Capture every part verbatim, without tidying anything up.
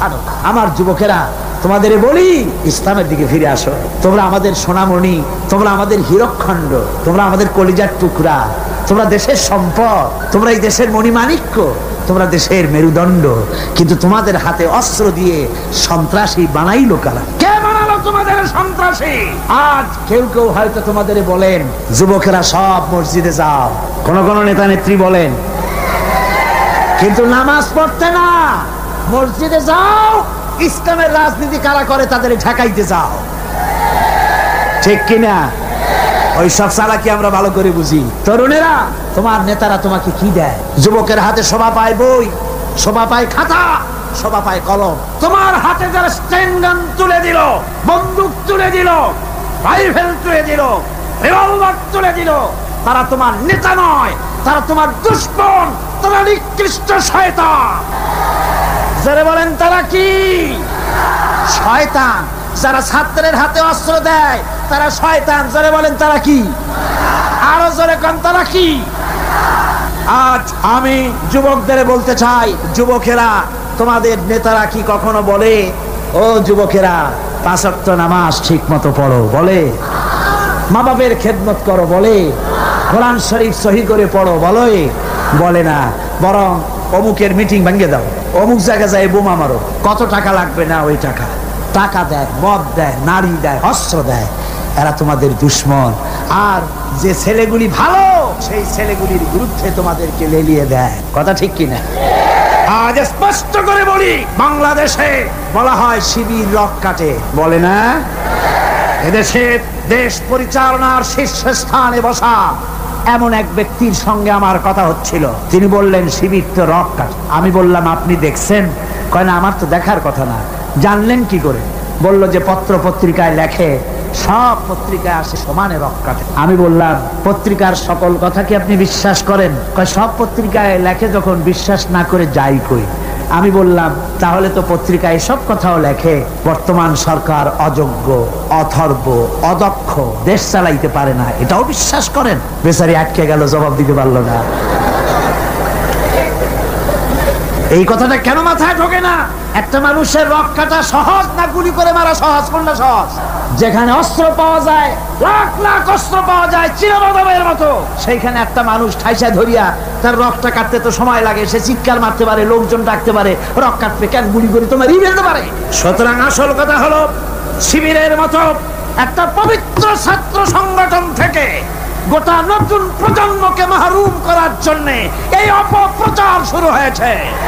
ছাড়ো। আমার যুবকেরা, তোমাদের বলি ইসলামের দিকে ফিরে আসো। তোমরা আমাদের সোনামণি, তোমরা আমাদের হীরকখণ্ড, তোমরা আমাদের কলিজার টুকরা, তোমরা দেশের সম্পদ, তোমরা এই দেশের মণিমাণিক্য, তোমরা দেশের মেরুদণ্ড। কিন্তু তোমাদের হাতে অস্ত্র দিয়ে সন্ত্রাসী বানাইলো কারা? কে বানালো তোমাদের সন্ত্রাসী? আজ কেউ কেউ হয়তো তোমাদের বলেন যুবকেরা সব মসজিদে যাও, কোন কোন নেতা নেত্রী বলেন, কিন্তু নামাজ পড়তে না, মসজিদে যাও, ইসলামের রাজনীতি কারা করে তাদের ঠেকাইতে যাও। ঠিক কিনা? ওই সব চালাকি আমরা ভালো করে বুঝি। তরুণেরা, তোমার নেতারা তোমাকে কি দেয়? যুবকের হাতে শোভা পায় বই, শোভা পায় খাতা, শোভা পায় কলম। তোমার হাতে যারা স্ট্যান্ডগান তুলে দিল, বন্দুক তুলে দিল, রাইফেল তুলে দিল, রিভলভার তুলে দিল, তারা তোমার নেতা নয়, তারা তোমার দুশমন, তারা নিকৃষ্ট শয়তান। যারা বলেন তারা কি? শয়তান। যারা ছাত্রের হাতে অস্ত্র দেয় তারা শয়তান। যারা বলেন তারা কি? আরো জোরে কোন তারা কি? আজ আমি যুবকদের বলতে চাই, যুবকেরা, তোমাদের নেতারা কি কখনো বলে ও যুবকেরা পাঁচ ওয়াক্ত নামাজ ঠিক মতো পড়ো? বলে? মা বাপের খেদমত করো? বলে? কোরআন শরীফ সহি করে পড়ো? বলে? বলে না। বরং অমুকের মিটিং ভেঙে দাও, অমুক জায়গায় যায় বোমা মারো, কত টাকা লাগবে না ওই টাকা। টাকা দেয়, মদ দেয়, নারী দেয়, অস্ত্র দেয়। এরা তোমাদের দুশমন। আর যে ছেলেগুলি ভালো সেই ছেলেগুলির বিরুদ্ধে তোমাদেরকে লেলিয়ে দেয়। কথা ঠিক কিনা? আজ স্পষ্ট করে বলি, বাংলাদেশে বলা হয় শিবির রক কাটে, বলে না? এদেশে দেশ পরিচালনার শীর্ষস্থানে বসা এমন এক ব্যক্তির সঙ্গে আমার কথা হচ্ছিল। তিনি বললেন শিবির তো রক কাটে। আমি বললাম আপনি দেখছেন? কয় না, আমার তো দেখার কথা না। জানলেন কি করে? বলল যে পত্র পত্রিকায় লেখে, সব পত্রিকায় আসে সমানে রক কাটে। আমি বললাম পত্রিকার সকল কথা কি আপনি বিশ্বাস করেন? কয় সব পত্রিকায় লেখে, যখন বিশ্বাস না করে যাই কই। আমি বললাম তাহলে তো পত্রিকায় সব কথাও লেখে বর্তমান সরকার অযোগ্য, অথর্ব, অদক্ষ, দেশ চালাইতে পারে না, এটাও বিশ্বাস করেন? বেচারি আটকে গেল, জবাব দিতে পারলো না। এই কথাটা কেন মাথায় ঢোকে না? একটা মানুষের রক কাটা সহজ না গুলি করে মারা সহজ? কোনটা সহজ? যেখানে অস্ত্র পাওয়া যায়, লাখ লাখ অস্ত্র পাওয়া যায় চিরবাদমের মতো, সেইখানে একটা মানুষ ঠাইসা ধরিয়া তার রকটা কাটতে তো সময় লাগে। সে চিৎকার মারতে পারে, লোকজন ডাকতে পারে, রক কাটবে কেন? গুলি করে তোমার ই ফেলতে পারে। সুতরাং আসল কথা হলো, শিবিরের মতো একটা পবিত্র ছাত্র সংগঠন থেকে গোটা নতুন প্রজন্মকে মাহরুম করার জন্য এই অপপ্রচার শুরু হয়েছে।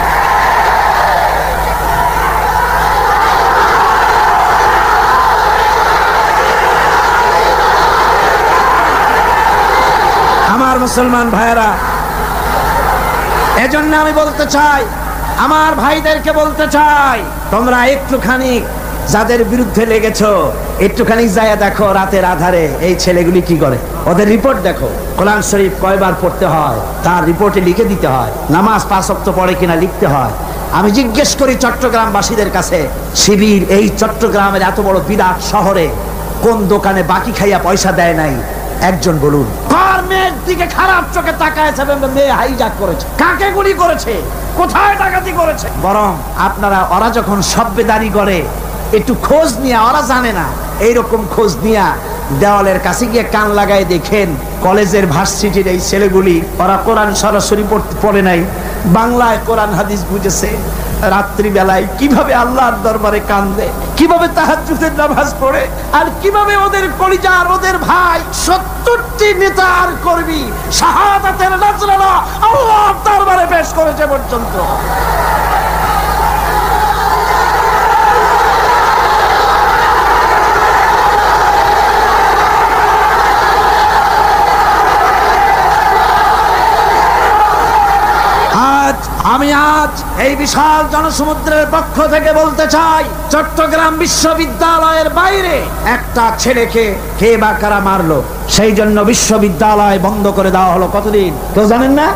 আমার মুসলমান ভাইয়েরা, এজন্য আমি বলতে চাই, আমার ভাইদেরকে বলতে চাই, তোমরা একটুখানি যাদের বিরুদ্ধে লেগেছো, একটুখানি যায় দেখো রাতের আধারে এই ছেলেগুলি কি করে। ওদের রিপোর্ট দেখো, কোরআন শরীফ কয়বার পড়তে হয় তার রিপোর্টে লিখে দিতে হয়, নামাজ পাঁচ ওয়াক্ত পড়ে কিনা লিখতে হয়। আমি জিজ্ঞেস করি চট্টগ্রামবাসীদের কাছে, শিবির এই চট্টগ্রামের এত বড় বিরাট শহরে কোন দোকানে বাকি খাইয়া পয়সা দেয় নাই? একজন বলুন। কার মেয়ের দিকে খারাপ চোখে তাকায়ছে? মেয়ে হাইজাক করেছে, কাকে গুলি করেছে, কোথায় ডাকাতি করেছে? বরং আপনারা, ওরা যখন সভ্যদারি করে একটু খোঁজ নিয়ে, ওরা জানে না, এইরকম খোঁজ নিয়ে দেওয়ালের কাছে গিয়ে কান লাগায় দেখেন কলেজের ভার্সিটির এই ছেলেগুলি, ওরা কোরআন সরাসরি পড়ে নাই, বাংলায় কোরআন হাদিস বুঝেছে, রাত্রি বেলায় কিভাবে আল্লাহর দরবারে কান্দে, কিভাবে তাহাজ্জুদের নামাজ পড়ে, আর কিভাবে ওদের কলিজার, ওদের ভাই সত্তরটি নেতা আর কর্মী শাহাদাতের নাজরানা আল্লাহর দরবারে পেশ করেছে পর্যন্ত। আমি আজ এই বিশাল জনসমুদ্রের পক্ষ থেকে বলতে চাই, চট্টগ্রাম বিশ্ববিদ্যালয়ের বাইরে একটা ছেলেকে কে বা কারা মারলো, সেই জন্য বিশ্ববিদ্যালয় বন্ধ করে দেওয়া হলো। কতদিন কেউ জানেন না?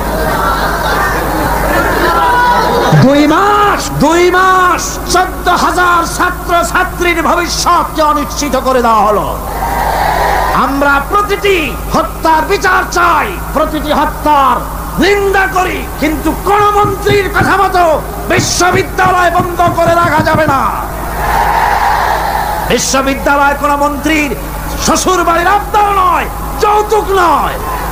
দুই মাস দুই মাস চোদ্দ হাজার ছাত্র ছাত্রীর ভবিষ্যৎকে অনিশ্চিত করে দেওয়া হলো। আমরা প্রতিটি হত্যার বিচার চাই, প্রতিটি হত্যার নিন্দা করি, কিন্তু কোন মন্ত্রীর কথা মতো বিশ্ববিদ্যালয় বন্ধ করে রাখা যাবে না। বিশ্ববিদ্যালয় কোন মন্ত্রীর শ্বশুর বাড়ির আবদার নয়, যৌতুক নয়।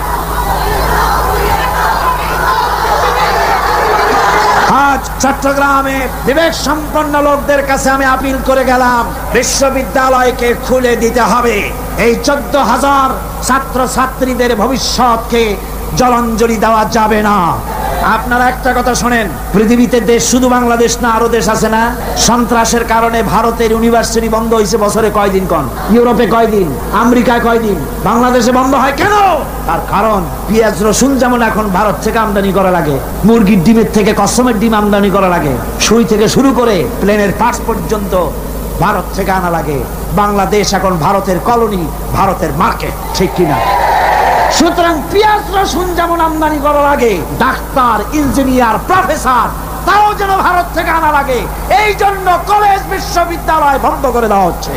আজ চট্টগ্রামে বিবেক সম্পন্ন লোকদের কাছে আমি আপিল করে গেলাম, বিশ্ববিদ্যালয়কে খুলে দিতে হবে। এই চোদ্দ হাজার ছাত্র ছাত্রীদের ভবিষ্যৎকে জলাঞ্জলি দেওয়া যাবে না। আপনারা একটা কথা শোনেন, পৃথিবীতে দেশ শুধু বাংলাদেশ না, আরো দেশ আছে না? সন্ত্রাসের কারণে ভারতের ইউনিভার্সিটি বন্ধ হয়েছে বছরে কয়দিন? কোন ইউরোপে কয়দিন, আমেরিকায় কয়দিন, বাংলাদেশে বন্ধ হয় কেন? তার কারণ পেঁয়াজ রসুন যেমন এখন ভারত থেকে আমদানি করা লাগে, মুরগির ডিমের থেকে কসমের ডিম আমদানি করা লাগে, সুই থেকে শুরু করে প্লেনের পার্টস পর্যন্ত ভারত থেকে আনা লাগে। বাংলাদেশ এখন ভারতের কলোনি, ভারতের মার্কেট, ঠিক কিনা? সুতরাং পেঁয়াজ রসুন যেমন আমদানি করা লাগে, ডাক্তার, ইঞ্জিনিয়ার, প্রফেসর তাও যেন ভারত থেকে আনা লাগে। এই জন্য কলেজ বিশ্ববিদ্যালয় বন্ধ করে দেওয়া হচ্ছে।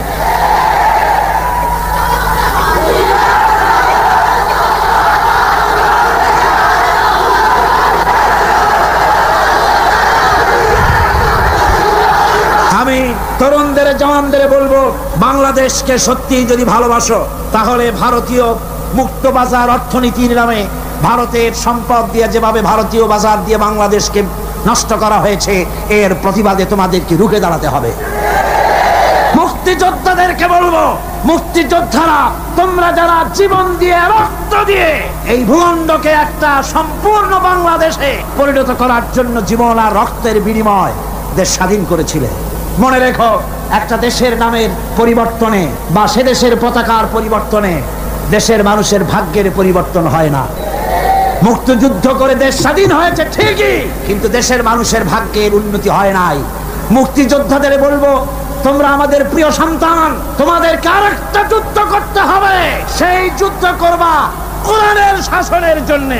আমি তরুণদের, জওয়ানদের বলবো, বাংলাদেশকে সত্যি যদি ভালোবাসো তাহলে ভারতীয় মুক্ত বাজার অর্থনীতির নামে ভারতের সম্পদ দিয়ে যেভাবে ভারতীয় বাজার দিয়ে বাংলাদেশকে নষ্ট করা হয়েছে, এর প্রতিবাদে তোমাদেরকে রুখে দাঁড়াতে হবে। মুক্তিযোদ্ধাদেরকে বলবো, মুক্তিযোদ্ধারা তোমরা যারা জীবন দিয়ে, রক্ত দিয়ে এই ভূখণ্ডকে একটা সম্পূর্ণ বাংলাদেশে পরিণত করার জন্য জীবন আর রক্তের বিনিময় দেশ স্বাধীন করেছিলে, মনে রেখো একটা দেশের নামের পরিবর্তনে বা সে দেশের পতাকার পরিবর্তনে দেশের মানুষের ভাগ্যের পরিবর্তন হয় না। মুক্তিযুদ্ধ করে দেশ স্বাধীন হয়েছে ঠিকই, কিন্তু দেশের মানুষের ভাগ্যের উন্নতি হয় নাই। মুক্তিযোদ্ধাদের বলবো, তোমরা আমাদের প্রিয় সন্তান, তোমাদেরকে আরেকটা যুদ্ধ করতে হবে। সেই যুদ্ধ করবা কোরআনের শাসনের জন্য।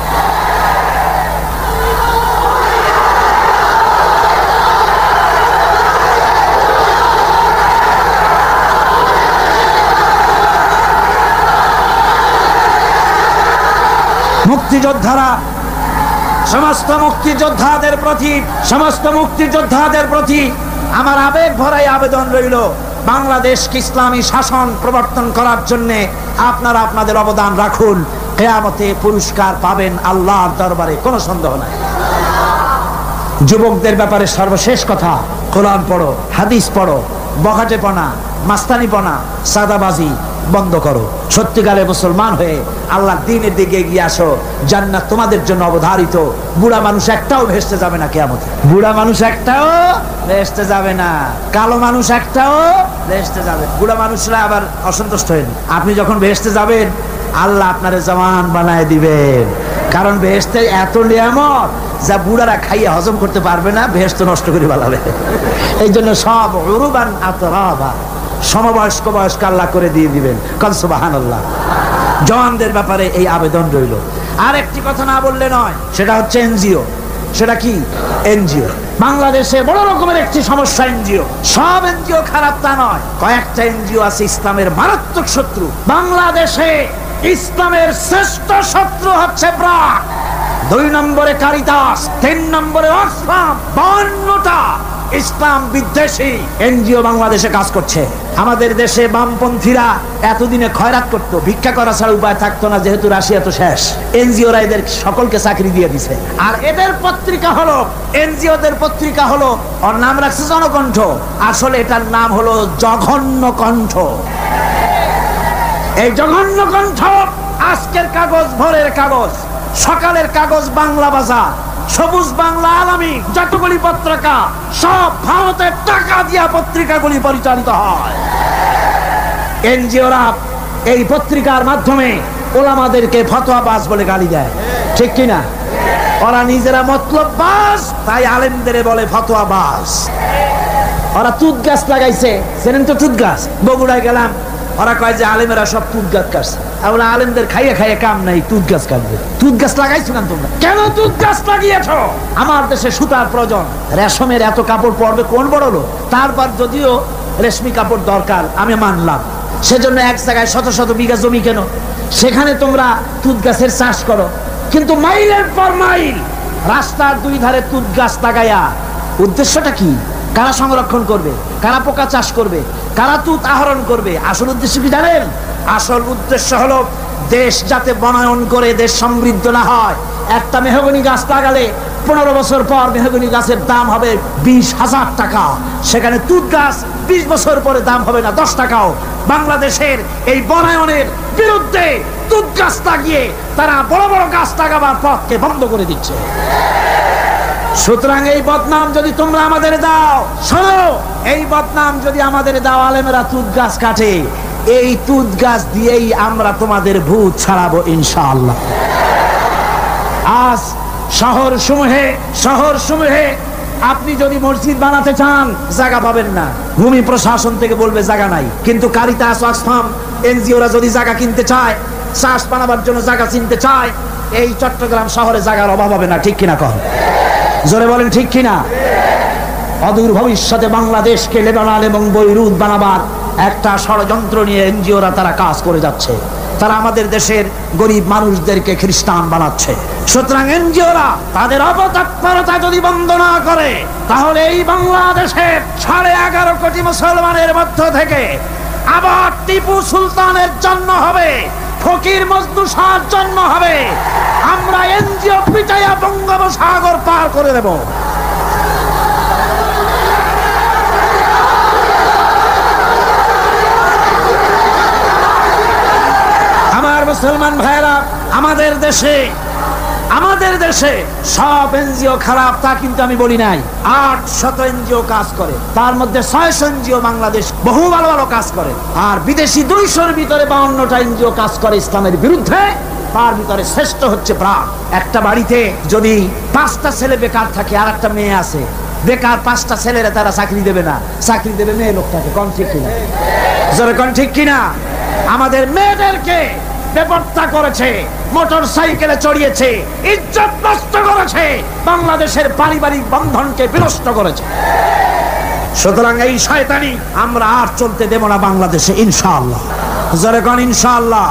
মুক্তিযোদ্ধারা, সমস্ত মুক্তিযোদ্ধাদের প্রতি সমস্ত মুক্তিযোদ্ধাদের প্রতি আমার আবেগ ভরাই আবেদন রইল, বাংলাদেশকে ইসলামী শাসন প্রবর্তন করার জন্য আপনারা আপনাদের অবদান রাখুন। কিয়ামতে পুরস্কার পাবেন আল্লাহর দরবারে, কোনো সন্দেহ নাই। যুবকদের ব্যাপারে সর্বশেষ কথা, কোরআন পড়ো, হাদিস পড়ো, বখাটেপনা, মাস্তানিপনা, সাদাবাজি বন্ধ করো। সত্যিকারের মুসলমান হয়ে আল্লাহর দ্বীনের দিকে এগিয়ে আসো। জান্নাত তোমাদের জন্য অবধারিত। বুড়া মানুষ একটাও ভেস্তে যাবে না কিয়ামতে। বুড়া মানুষ একটাও ভেস্তে যাবে না, কালো মানুষ একটাও ভেস্তে যাবে। বুড়া মানুষরা আবার অসন্তুষ্ট হন, আপনি যখন ভেস্তে যাবেন আল্লাহ আপনারে জওয়ান বানায় দিবেন। কারণ বেহেশতে এত নিয়ামত যা বুড়ারা খাইয়া হজম করতে পারবে না, বেহেশত নষ্ট করে ফেলাবে। এই জন্য সব উরুবান আতরাবা, সমবয়স্ক বয়স্ক আল্লাহ করে দিয়ে দিবেন। কাল সুবহানাল্লাহ। জওয়ানদের ব্যাপারে এই আবেদন রইল। আর একটি কথা না বললে নয়, সেটা হচ্ছে এনজিও। সেটা কি? এনজিও। বাংলাদেশে বড় রকমের একটি সমস্যা এনজিও। সব এনজিও খারাপ তা নয়, কয়েকটা এনজিও আছে ইসলামের মারাত্মক শত্রু। বাংলাদেশে ইসলামের শ্রেষ্ঠ শত্রু হচ্ছে ব্র্যাক, দুই নম্বরে কারিতাস, তিন নম্বরে অক্সফাম। বান্নটা ইসলাম বিদ্বেষী এনজিও বাংলাদেশে কাজ করছে। আমাদের দেশে বামপন্থীরা এতদিনে খয়রাত করতো, ভিক্ষা করা ছাড়া উপায় থাকতো না, যেহেতু রাশিয়া তো শেষ। এনজিওরা এদের সকলকে চাকরি দিয়ে দিছে। আর এদের পত্রিকা হলো, এনজিওদের পত্রিকা হলো, ওর নাম রাখছে জনকণ্ঠ, আসলে এটার নাম হলো জঘন্য কণ্ঠ। এই জঘন্য কণ্ঠ আজকের কাগজ, ভোরের কাগজ, সকালের কাগজ, বাংলা বাজার, সবুজ বাংলা, আলামী, যতগুলি পত্রিকা সব ভারতের টাকা দিয়া পত্রিকাগুলি পরিচালিত হয়। এনজিওরা এই পত্রিকার মাধ্যমে ওলামাদেরকে ফতোয়াবাজ বলে গালি দেয়, ঠিক কিনা? ওরা নিজেরা মতলববাজ, তাই আলেমদের বলে ফতোয়াবাজ। ওরা তুত গাছ লাগাইছে, জানেন তো তুত গাছ? বগুড়ায় গেলাম, ওরা কয় যে আলেমেরা সব তুত গাছ কাটছে। আমরা আলেমদের খাইয়ে খাইয়ে কাম নাই, তুত গাছ কাটবে। তুত গাছ লাগাইছো কেন তোমরা? কেন তুত গাছ লাগিয়েছো? আমার দেশে সুতার প্রয়োজন, রেশমের এত কাপড় পরবে কোন বড় লোক? তারপর যদিও রেশমি কাপড় দরকার আমি মানলাম, সেজন্য এক জায়গায় শত শত বিঘা জমি কেন, সেখানে তোমরা তুত গাছের চাষ করো। কিন্তু মাইলের পর মাইল রাস্তার দুই ধারে তুত গাছ লাগায়া উদ্দেশ্যটা কি? কারা সংরক্ষণ করবে, কারা পোকা চাষ করবে, কারা তুত আহরণ করবে? আসল উদ্দেশ্য কি জানেন? আসল উদ্দেশ্য হলো দেশ যাতে বনায়ন করে দেশ সমৃদ্ধ না হয়। একটা মেহগনি গাছ লাগালে পনেরো বছর পর মেহগনি গাছের দাম হবে বিশ হাজার টাকা, সেখানে তুত গাছ বিশ বছর পরে দাম হবে না দশ টাকাও। বাংলাদেশের এই বনায়নের বিরুদ্ধে তুত গাছ লাগিয়ে তারা বড় বড় গাছ লাগাবার পথকে বন্ধ করে দিচ্ছে। সুতরাং এই বদনাম যদি তোমরা আমাদের দাও, শোনো, এই বদনাম যদি আমাদের দাও, আলেমেরা তুত গাছ কাটে, এই তুত গাছ দিয়েই আমরা তোমাদের ভূত ছাড়াবো ইনশাআল্লাহ। আজ শহর সমূহে শহর সমূহে আপনি যদি মসজিদ বানাতে চান জায়গা পাবেন না, ভূমি প্রশাসন থেকে বলবে জায়গা নাই। কিন্তু কারিতাস, অক্সফাম, এনজিওরা যদি জায়গা কিনতে চায়, চাষ বানাবার জন্য জায়গা চিনতে চায়, এই চট্টগ্রাম শহরে জায়গার অভাব হবে না। ঠিক কিনা কন? জোরে বলেন ঠিক কিনা? অদূর ভবিষ্যতে বাংলাদেশকে লেবানন এবং বৈরুত বানাবার একটা ষড়যন্ত্র নিয়ে এনজিওরা তারা কাজ করে যাচ্ছে। তারা আমাদের দেশের গরিব মানুষদেরকে খ্রিস্টান বানাচ্ছে। সুতরাং এনজিওরা তাদের অপতৎপরতা যদি বন্ধ না করে, তাহলে এই বাংলাদেশের সাড়ে এগারো কোটি মুসলমানের মধ্য থেকে আবার টিপু সুলতানের জন্ম হবে, ফকির মজনু শাহর জন্ম হবে। আমরা এনজিও পিটাইয়া বঙ্গোপসাগর পার করে দেব। আমার মুসলমান ভাইরা, আমাদের দেশে আমাদের দেশে সব এনজিও খারাপ তা কিন্তু আমি বলি নাই। আট শত এনজিও কাজ করে, তার মধ্যে ছয়শ এনজিও বাংলাদেশ বহু ভালো ভালো কাজ করে, আর বিদেশি দুইশোর ভিতরে বাউন্নটা এনজিও কাজ করে ইসলামের বিরুদ্ধে। তার ভিতরে শ্রেষ্ঠ হচ্ছে প্রাণ। একটা বাড়িতে যদি পাঁচটা ছেলে বেকার থাকে আর একটা মেয়ে আছে, বেকার পাঁচটা ছেলেরা তারা চাকরি দেবে না, চাকরি দেবে মেয়ে লোকটাকে। কোন ঠিক কিনা? জোরে কোন ঠিক কিনা? আমাদের মেয়েদেরকে বেপরতা করেছে, মোটর সাইকেলে চড়িয়েছে, ইজ্জত নষ্ট করেছে, বাংলাদেশের পারিবারিক বন্ধনকে বিনষ্ট করেছে। সুতরাং এই শয়তানি আমরা আর চলতে দেব না বাংলাদেশে ইনশাআল্লাহ। জোরে কোন ইনশাআল্লাহ।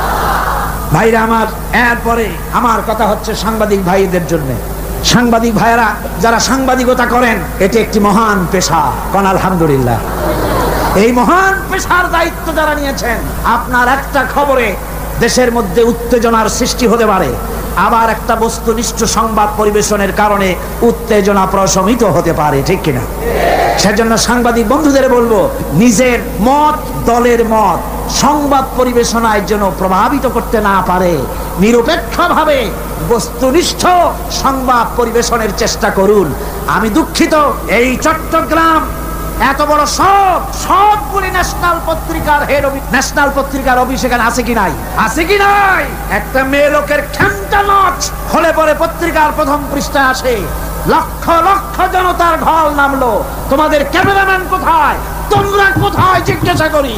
ভাইরা আমার, এরপরে আমার কথা হচ্ছে সাংবাদিক ভাইদের জন্য। সাংবাদিক ভাইরা যারা সাংবাদিকতা করেন, এটি একটি মহান পেশা। কোন আলহামদুলিল্লাহ। এই মহান পেশার দায়িত্ব যারা নিয়েছেন, আপনার একটা খবরে দেশের মধ্যে উত্তেজনার সৃষ্টি হতে পারে, আবার একটা বস্তুনিষ্ঠ সংবাদ পরিবেশনের কারণে উত্তেজনা প্রশমিত হতে পারে। ঠিক কিনা? সেজন্য সাংবাদিক বন্ধুদের বলবো, নিজের মত দলের মত সংবাদ পরিবেশনায় যেন প্রভাবিত করতে না পারে, নিরপেক্ষভাবে বস্তুনিষ্ঠ সংবাদ পরিবেশনের চেষ্টা করুন। আমি দুঃখিত, এই চট্টগ্রাম এত বড় সব সবগুলি ন্যাশনাল পত্রিকার হেড ন্যাশনাল পত্রিকার অফিস এখানে আছে কি নাই? আছে কি নাই? একটা মেয়ে লোকের খেমটা নাচ হলে পরে পত্রিকার প্রথম পৃষ্ঠায় আসে, লক্ষ লক্ষ জনতার ঢল নামলো, তোমাদের ক্যামেরাম্যান কোথায়, তোমরা কোথায় জিজ্ঞাসা করি।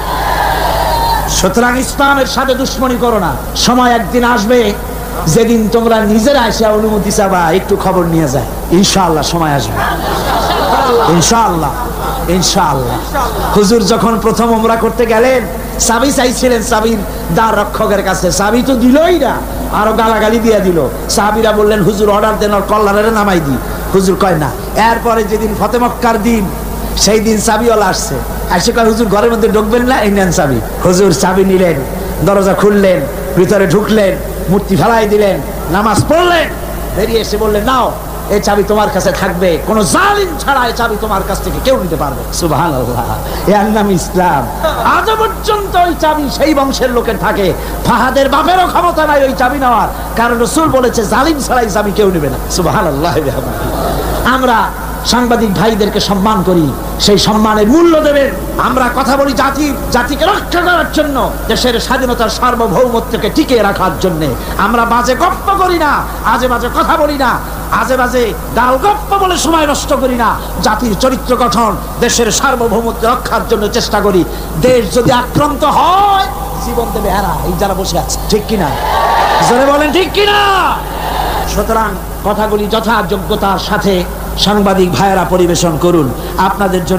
সুতরাং ইসলামের সাথে দুশ্মনী করো না। সময় একদিন আসবে যেদিন তোমরা নিজেরা এসে অনুমতি চাবা একটু খবর নিয়ে যায়। ইনশাআল্লাহ সময় আসবে, ইনশাআল্লাহ ইনশাআল্লাহ। হুজুর যখন প্রথম উমরা করতে গেলেন, চাবি চাইছিলেন চাবির দ্বার রক্ষকের কাছে, চাবি তো দিলই না, আরো গালাগালি দিয়ে দিল। সাহাবীরা বললেন, হুজুর অর্ডার দেন, ওর কল্লারে নামাই দি। হুজুর কয় না। এরপরে যেদিন ফতে মক্কার দিন, সেই দিন চাবিওয়ালা আসছে, এসে কয়, হুজুর ঘরের মধ্যে ঢুকবেন না, এই নেন চাবি। হুজুর চাবি নিলেন, দরজা খুললেন, ভিতরে ঢুকলেন, মূর্তি ফেলাই দিলেন, নামাজ পড়লেন, বেরিয়ে এসে বললেন, নাও এই চাবি তোমার কাছে থাকবে, কোন জালিম ছাড়া এই চাবি তোমার কাছ থেকে কেউ নিতে পারবে। সুবহানাল্লাহ, এর নাম ইসলাম। আজ পর্যন্ত ওই চাবি সেই বংশের লোকের থাকে। ফাহাদের বাপেরও ক্ষমতা নাই ওই চাবি নেওয়ার, কারণ রাসূল বলেছে জালিম ছাড়া এই চাবি কেউ নেবে না। সুবহানাল্লাহ। আমরা সাংবাদিক ভাইদেরকে সম্মান করি, সেই সম্মানের মূল্য দেবেন। আমরা কথা বলি জাতি জাতিকে রক্ষা করার জন্য, দেশের স্বাধীনতার সার্বভৌমত্বকে টিকিয়ে রাখার জন্য। আমরা বাজে গপ্প করি না, আজে বাজে কথা বলি না, আজে বাজে গাল গপ্প বলে সময় নষ্ট করি না। জাতির চরিত্র গঠন, দেশের সার্বভৌমত্ব রক্ষার জন্য চেষ্টা করি। দেশ যদি আক্রান্ত হয়, জীবন দেবে এরা, এই যারা বসে আছে। ঠিক কিনা? জোরে বলেন ঠিক কিনা? সুতরাং কথাগুলি যথাযোগ্যতার সাথে সাংবাদিক ভাইয়েরা পরিবেশন করুন। আপনাদের জন্য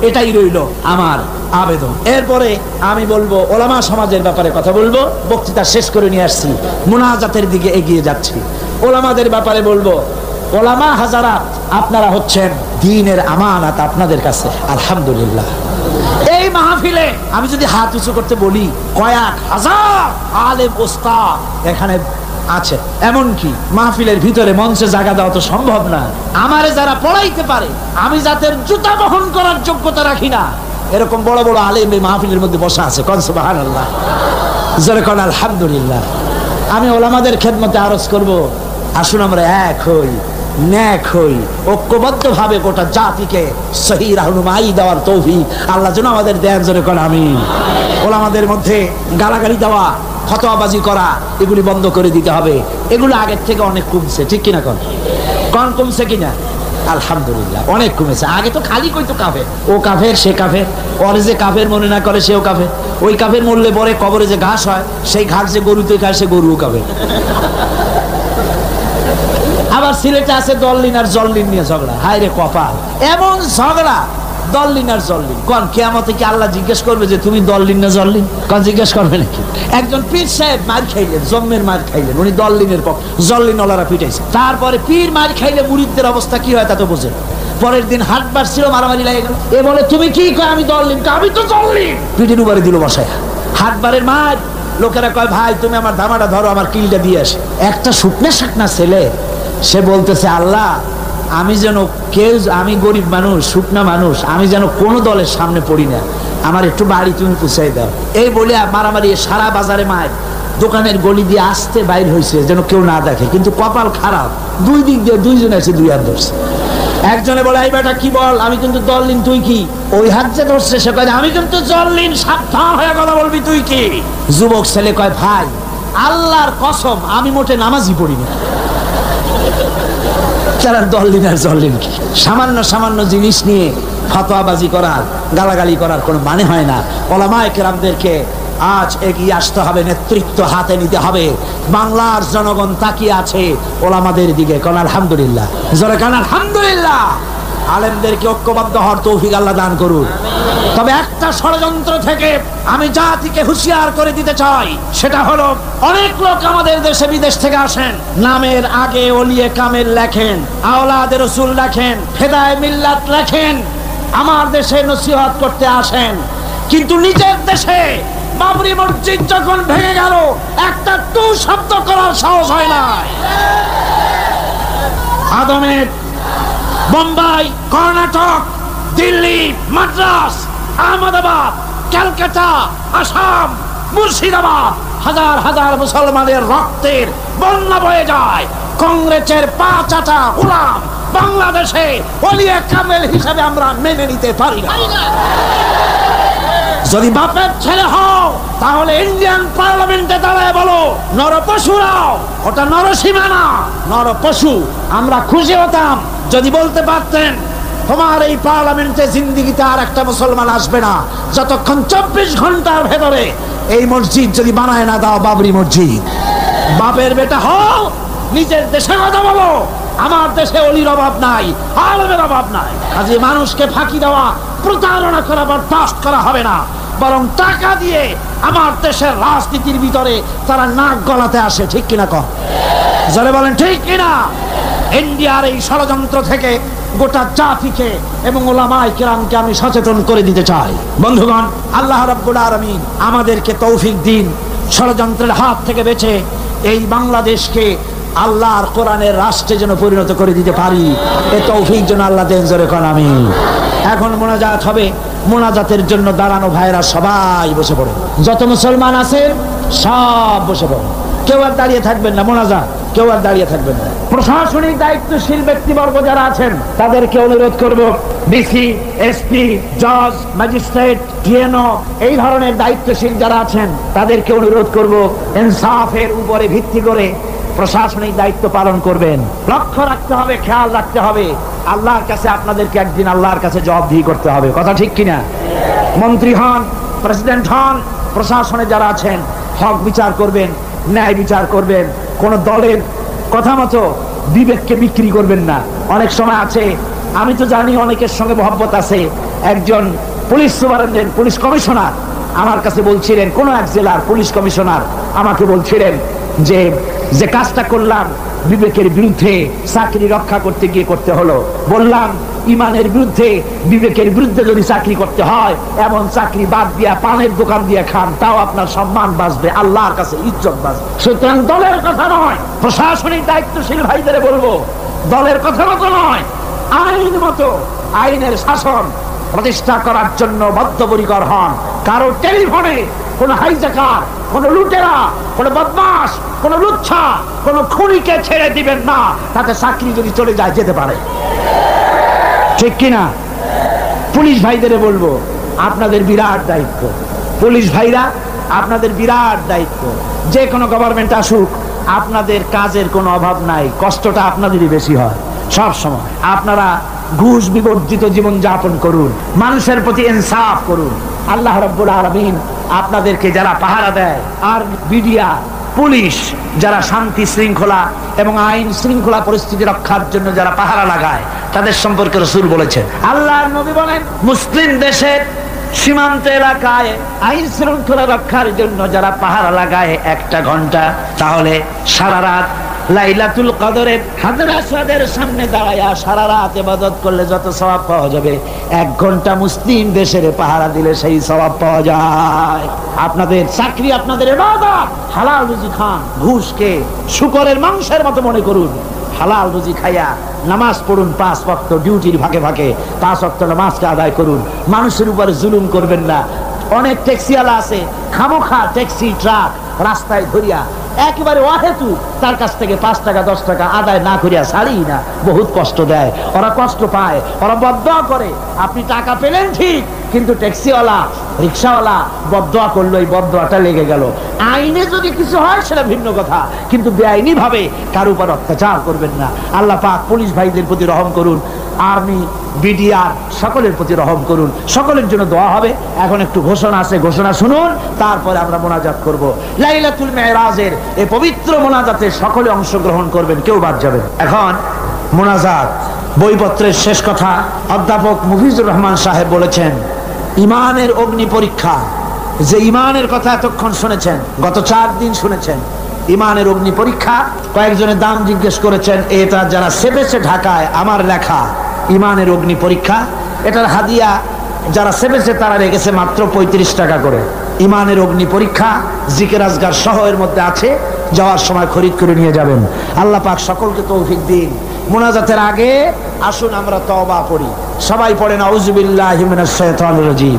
এটাই রইল আমার আবেদন। এরপরে আমি বলবো ওলামা সমাজের ব্যাপারে কথা বলবো। বক্তৃতা শেষ করে নিয়ে আসছি, মুনাজাতের দিকে এগিয়ে যাচ্ছি। ওলামাদের ব্যাপারে বলবো, ওলামা হাজারাত আপনারা হচ্ছেন দ্বীনের আমানত আপনাদের কাছে। আলহামদুলিল্লাহ, এই মাহফিলে আমি যদি হাত উঁচু করতে বলি, কয়েক হাজার আলেম ওস্তাদ এখানে আছে। এমনকি মাহফিলের ভিতরে মঞ্চে জায়গা দেওয়া তো সম্ভব না। আমারে যারা পড়াইতে পারে, আমি যাদের জুতা বহন করার যোগ্যতা রাখি না, এরকম বড় বড় আলেম এই মাহফিলের মধ্যে বসা আছে। কোন সুবহানাল্লাহ, জোরে কোন আলহামদুলিল্লাহ। আমি ওলামাদের খেদমতে আরজ করব, আসুন আমরা এক হই, ন্যাক হই, ঐক্যবদ্ধ ভাবে গোটা জাতিকে সহি রাহনুমাই দেওয়ার তৌফিক আল্লাহ যেন আমাদের দেন। জোরে কোন আমিন। ওলামাদের মধ্যে গালাগালি দেওয়া, ফতোয়াবাজি করা, এগুলি বন্ধ করে দিতে হবে। এগুলো আগের থেকে অনেক কমছে, ঠিক কিনা? কোন কোন কমছে কিনা? আলহামদুলিল্লাহ, অনেক কমেছে। আগে তো খালি কইতো কাফের, ও কাফের, সে কাফের, ওর যে কাফের মনে না করে সেও কাফের। ওই কাফের মরলে পরে কবরে যে ঘাস হয়, সেই ঘাস যে গরুতে খায়, সে গরুও কাফের। আবার সিলেটে আছে দললিন আর জল্লিন নিয়ে ঝগড়া। হায় রে কপাল, এমন ঝগড়া দললিন আর জল্লিন। কোন কিয়ামতে কি আল্লাহ জিজ্ঞেস করবে যে তুমি দললিন না জল্লিন? কোন জিজ্ঞেস করবে নাকি? একজন পীর সাহেব মার খাইলেন, জম্মের মার খাইলেন, উনি দললিনের পক্ষ, জল্লিন ওলারা পিটাইছে। তারপরে পীর মার খাইলে মুরিদদের অবস্থা কি হয় তা তো বোঝেন। পরের দিন হাট বার ছিল, মারামারি লাগে গেল। এ বলে তুমি কি কয়? আমি দললিন। আমি তো জল্লিন। পিঠের উপরে দিল বসায়। হাট বারের মার লোকেরা কয় ভাই তুমি আমার ধামাটা ধরো, আমার কিলটা দিয়ে আসে। একটা শুকনা শাকনা ছেলে, সে বলতেছে আল্লাহ আমি যেন কেউ, আমি গরিব মানুষ, শুকনা মানুষ, আমি যেন কোনো দলের সামনে পড়ি না, আমার একটু বাড়ি তুমি পুষাই দাও। এই বলে মারামারি সারা বাজারে মায়ের দোকানের গলি দিয়ে আসতে বাইর হয়েছে যেন কেউ না দেখে। কিন্তু কপাল খারাপ, দুই দিক দিয়ে দুইজন আছে, দুই হাত ধরছে। একজনে বলে এই বেটা কি বল, আমি কিন্তু দললিন, তুই কি? ওই হাত যে ধরছে সে কয় আমি কিন্তু জল্লিন, সাবধান হয়ে কথা বলবি, তুই কি? যুবক ছেলে কয় ভাই আল্লাহর কসম আমি মোটে নামাজই পড়ি না। দললিন আর জল্লিন কি? সামান্য সামান্য জিনিস নিয়ে ফতোয়াবাজি করার, গালাগালি করার কোনো মানে হয় না। ওলামায়ে কেরামদেরকে আজ এগিয়ে আসতে হবে, নেতৃত্ব হাতে নিতে হবে। বাংলার জনগণ তাকিয়ে আছে ওলামাদের দিকে। কোন আলহামদুলিল্লাহ, জোরে কোন আলহামদুলিল্লাহ। আলেমদেরকে ঐক্যবদ্ধ হওয়ার তৌফিক আল্লাহ দান করুন। তবে একটা ষড়যন্ত্র থেকে আমি জাতিকে হুঁশিয়ার করে দিতে চাই, সেটা হলো অনেক লোক আমাদের দেশে বিদেশ থেকে আসেন, নামের আগে ওলিয়ে কামেল লেখেন, আওলাদে রাসূল লেখেন, হেদায়ে মিল্লাত লেখেন, আমার দেশে নসিহত করতে আসেন, কিন্তু নিজের দেশে বাবরি মসজিদ যখন ভেঙে গেল একটা টু শব্দ করার সাহস হয় না। আদমের বোম্বাই, কর্ণাটক, দিল্লি, মাদ্রাস, আহমেদাবাদ, ক্যালকাটা, আসাম, মুর্শিদাবাদ, হাজার হাজার মুসলমানের রক্তের বন্যা বয়ে যায়। কংগ্রেসের পাঁচ আটা গোলাম বাংলাদেশে ওলিয়ে কামেল হিসেবে আমরা মেনে নিতে পারি না। যদি বাপের ছেলে হও তাহলে ইন্ডিয়ান পার্লামেন্টে দাঁড়ায় বলো নরপশুরাও, ওটা নরসীমা না, নরপশু। আমরা খুশি হতাম যদি বলতে পারতেন তোমার এই পার্লামেন্টে জিন্দিগিতে আর একটা মুসলমান আসবে না যতক্ষণ চব্বিশ ঘন্টার ভেতরে এই মসজিদ যদি বানায় না দাও বাবরি মসজিদ। বাপের বেটা হও, নিজের দেশে কথা বলো, আমার দেশে অলির অভাব নাই, আলেমের অভাব নাই। কাজে মানুষকে ফাঁকি দেওয়া, প্রতারণা করা বরদাস্ত করা হবে না, বরং টাকা দিয়ে আমার দেশের রাজনীতির ভিতরে তারা নাক গলাতে আসে। ঠিক কিনা কর? যারা বলেন ঠিক কিনা? ইন্ডিয়ার এই ষড়যন্ত্র থেকে গোটা জাতিকে এবং উলামায়ে কেরামকে আমি সচেতন করে দিতে চাই। বন্ধুগণ, আল্লাহ রাব্বুল আলামিন আমাদেরকে তৌফিক দিন ষড়যন্ত্রের হাত থেকে বেঁচে এই বাংলাদেশকে আল্লাহর কোরআনের রাষ্ট্রে যেন পরিণত করে দিতে পারি, এ তৌফিক যেন আল্লাহ দেন। জোরে কোন আমিন। এখন মোনাজাত হবে, মোনাজাতের জন্য দাঁড়ানো ভাইরা সবাই বসে পড়ে, যত মুসলমান আছে সব বসে পড়ে, কেউ আর দাঁড়িয়ে থাকবেন না। মোনাজাত কেউ আর দাঁড়িয়ে থাকবেন না। প্রশাসনিক দায়িত্বশীল ব্যক্তিবর্গ যারা আছেন তাদেরকে অনুরোধ করব, ডিসি, এসপি, জজ, ম্যাজিস্ট্রেট, ডিএনও, এই ধরনের দায়িত্বশীল যারা আছেন তাদেরকে অনুরোধ করব ইনসাফের উপরে ভিত্তি করে প্রশাসনিক দায়িত্ব পালন করবেন। লক্ষ্য রাখতে হবে, খেয়াল রাখতে হবে, আল্লাহর কাছে আপনাদেরকে একদিন আল্লাহর কাছে জবাবদিহি করতে হবে। কথা ঠিক কিনা? মন্ত্রী হন, প্রেসিডেন্ট হন, প্রশাসনে যারা আছেন হক বিচার করবেন, ন্যায় বিচার করবেন, কোন দলের কথা মতো বিবেককে বিক্রি করবেন না। অনেক সময় আছে আমি তো জানি অনেকের সঙ্গে মহব্বত আছে। একজন পুলিশ সুপারিনটেন্ডেন্ট, পুলিশ কমিশনার আমার কাছে বলছিলেন, কোন এক জেলার পুলিশ কমিশনার আমাকে বলছিলেন যে যে কাজটা করলাম বিবেকের বিরুদ্ধে, চাকরি রক্ষা করতে গিয়ে করতে হলো। বললাম, ইমানের বিরুদ্ধে, বিবেকের বিরুদ্ধে যদি চাকরি করতে হয়, এমন চাকরি বাদ দিয়া পানের দোকান দিয়ে খান, তাও আপনার সম্মান বাঁচবে, আল্লাহর কাছে ইজ্জত বাঁচবে। সুতরাং দলের কথা নয়, প্রশাসনিক দায়িত্বশীল ভাইদের বলবো, দলের কথা মতো নয়, আইন মতো, আইনের শাসন প্রতিষ্ঠা করার জন্য বদ্ধপরিকর হন। কারো টেলিফোনে কোন হাইজাকার, কোন লুটেরা, কোন বদমাশ, কোন লুচ্ছা, কোন খুনিকে ছেড়ে দিবেন না। তাতে চাকরি যদি চলে যায়, যেতে পারে, ঠিক কিনা? পুলিশ ভাইদের বলবো, আপনাদের বিরাট দায়িত্ব। পুলিশ ভাইরা, আপনাদের বিরাট দায়িত্ব। যে কোনো গভর্নমেন্ট আসুক, আপনাদের কাজের কোনো অভাব নাই, কষ্টটা আপনাদেরই বেশি হয় সব সময়। আপনারা ঘুষ বিবর্জিত জীবন যাপন করুন, মানুষের প্রতি ইনসাফ করুন। আল্লাহ রাব্বুল আলামিন আপনাদেরকে যারা পাহারা দেয়, আর মিডিয়া, পুলিশ যারা শান্তি শৃঙ্খলা এবং আইন শৃঙ্খলা পরিস্থিতি রক্ষার জন্য যারা পাহারা লাগায়, তাদের সম্পর্কে রাসূল বলেছেন, আল্লাহর নবী বলেন, মুসলিম দেশের সীমান্ত এলাকায় আইন শৃঙ্খলা রক্ষার জন্য যারা পাহারা লাগায় একটা ঘন্টা, তাহলে সারা রাত লাইলাতুল কদরে হাজর আসওয়াদের সামনে দাঁড়ায়া সারা রাত ইবাদত করলে যত সওয়াব পাওয়া যাবে, এক ঘন্টা মুসলিম দেশের পাহারা দিলে সেই সওয়াব পাওয়া যায়। আপনাদের চাকরি, আপনাদের ইবাদত, হালাল রুজি খান, ঘুষকে শুকরের মাংসের মতো মনে করুন। হালাল রুজি খাইয়া নামাজ পড়ুন, পাঁচ ওয়াক্ত ডিউটির ভাগে ভাগে পাঁচ ওয়াক্ত নামাজকে আদায় করুন। মানুষের উপরে জুলুম করবেন না। অনেক ট্যাক্সিওয়ালা আছে, খামোখা ট্যাক্সি ট্রাক রাস্তায় ধরিয়া একেবারে অহেতু তার কাছ থেকে পাঁচ টাকা দশ টাকা আদায় না করিয়া ছাড়ি না, বহুত কষ্ট দেয়, ওরা কষ্ট পায়, ওরা বদদোয়া করে। আপনি টাকা পেলেন ঠিক, কিন্তু ট্যাক্সিওয়ালা, রিক্সাওয়ালা বদদোয়া করলো, এই বদদোয়াটা লেগে গেল। আইনে যদি কিছু হয় সেটা ভিন্ন কথা, কিন্তু বেআইনি ভাবে কার উপর অত্যাচার করবেন না। আল্লাহ পাক পুলিশ ভাইদের প্রতি রহম করুন, আর্মি, বিডিআর সকলের প্রতি রহম করুন। সকলের জন্য দোয়া হবে। এখন একটু ঘোষণা আছে, ঘোষণা শুনুন, তারপরে আমরা মোনাজাত করব। লাইলাতুল মেরাজের এই পবিত্র মোনাজাতে সকলে অংশগ্রহণ করবেন, কেউ বাদ যাবেন। এখন মোনাজাত, বইপত্রের শেষ কথা। অধ্যাপক মুফিজুর রহমান সাহেব বলেছেন, ইমানের অগ্নি পরীক্ষা, যে ইমানের কথা এতক্ষণ শুনেছেন, গত চার দিন শুনেছেন, ইমানের অগ্নি পরীক্ষা। কয়েকজনের দাম জিজ্ঞেস করেছেন, এটা যারা সেবেছে ঢাকায়, আমার লেখা ইমানের অগ্নি পরীক্ষা, এটার হাদিয়া যারা সেবেছে তারা রেখেছে মাত্র পঁয়ত্রিশ টাকা করে। ইমানের অগ্নি পরীক্ষা জিকির আজগার সহ এর মধ্যে আছে, যাওয়ার সময় খরিদ করে নিয়ে যাবেন। আল্লাহ পাক সকলকে তৌফিক দিন। মোনাজাতের আগে আসুন আমরা তওবা পড়ি। সবাই পড়েন আউযু বিল্লাহি মিনাশ শাইতানির রাজীম।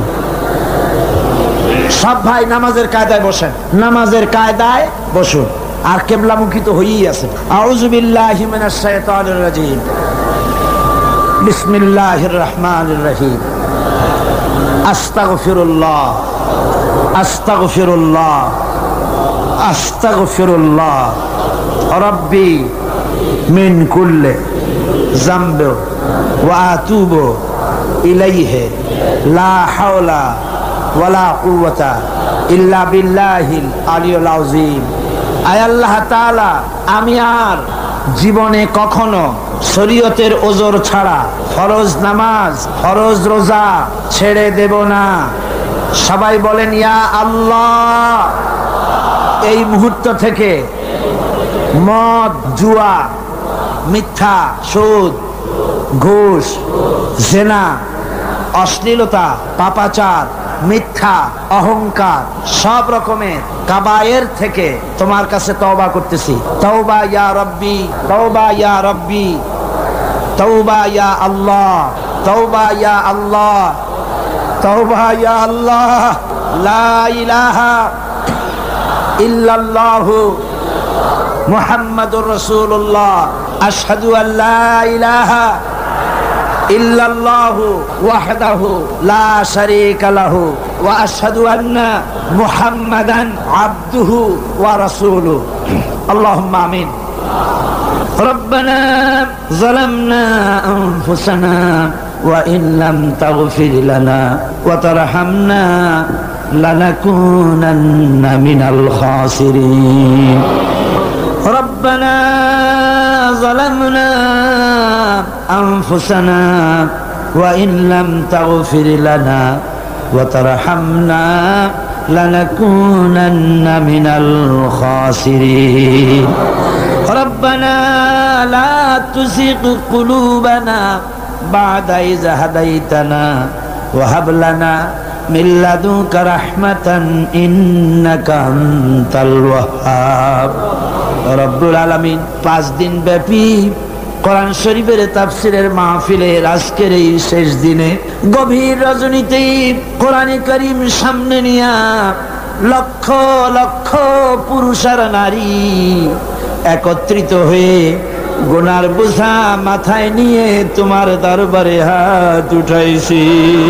সব ভাই নামাজের কায়দায় বসেন, নামাজের কায়দায় বসুন, আর কিবলামুখী তো হয়েই আছে। আউযু বিল্লাহি মিনাশ শাইতানির রাজীম, বিসমিল্লাহির রহমানির রহিম। আস্তাগফিরুল্লাহ, আস্তাগফিরুল্লাহ, আস্তাগফিরুল্লাহ রাব্বি মিন কুল্লি যামবি ওয়া আতুবু ইলাইহি লা হাওলা ওয়ালা কুওয়াতা ইল্লা বিল্লাহিল আলিয়্যিল আযীম। আয় আল্লাহ তাআলা, আমি আর জীবনে কখনো শরীয়তের ওজর ছাড়া ফরজ নামাজ, ফরজ রোজা ছেড়ে দেব না। সবাই বলেন ইয়া আল্লাহ। এই মুহূর্ত থেকে মদ, জুয়া, মিথ্যা, সুদ, ঘুষ, জেনা, অশ্লীলতা, পাপাচার, মিথ্যা, অহংকার, সব রকমের কাবায়ের থেকে তোমার কাছে তওবা করতেছি। তওবা ইয়া রব্বি, তওবা ইয়া রব্বি, তওবা ইয়া আল্লাহ, তওবা ইয়া আল্লাহ, তওবা ইয়া আল্লাহ। লা ইলাহা ইল্লাল্লাহু মুহাম্মাদুর রাসূলুল্লাহ। আশহাদু আল্লা ইলাহা ইল্লাল্লাহু ওয়াহদাহু লা শারীকা লাহু ওয়া আশহাদু আন্না মুহাম্মাদান আবদুহু ওয়া রাসূলুহু। আল্লাহুম্মা আমিন। রব্বানা যালামনা আনফুসানা ওয়া ইন লাম তাগফির লানা ওয়া তারহামনা লানাকুনান্না মিনাল খাসিরিন। ربنا যালামনা আনফুসানা ওয়া ইন লাম তাগফির লানা ওয়া তারহামনা লানাকুনান্না মিনাল খাসিরিন রব্বানা লা তুযিগ কুলুবানা বা'দা ইয হাদাইতানা ওয়া হাব লানা মিন লাদুনকা রাহমাতান ইন্নাকা আনতাল ওয়াহ্হাব। রব্বুল আলামিন পাঁচ দিন ব্যাপী কোরআন শরীফের তাফসীরের মাহফিলের আজকের এই শেষ দিনে গভীর রজনীতে কোরআনে কারীম সামনে নিয়া লক্ষ লক্ষ পুরুষ আর নারী একত্রিত হয়ে গুনার বোঝা মাথায় নিয়ে তোমার দরবারে হাত উঠাইছি।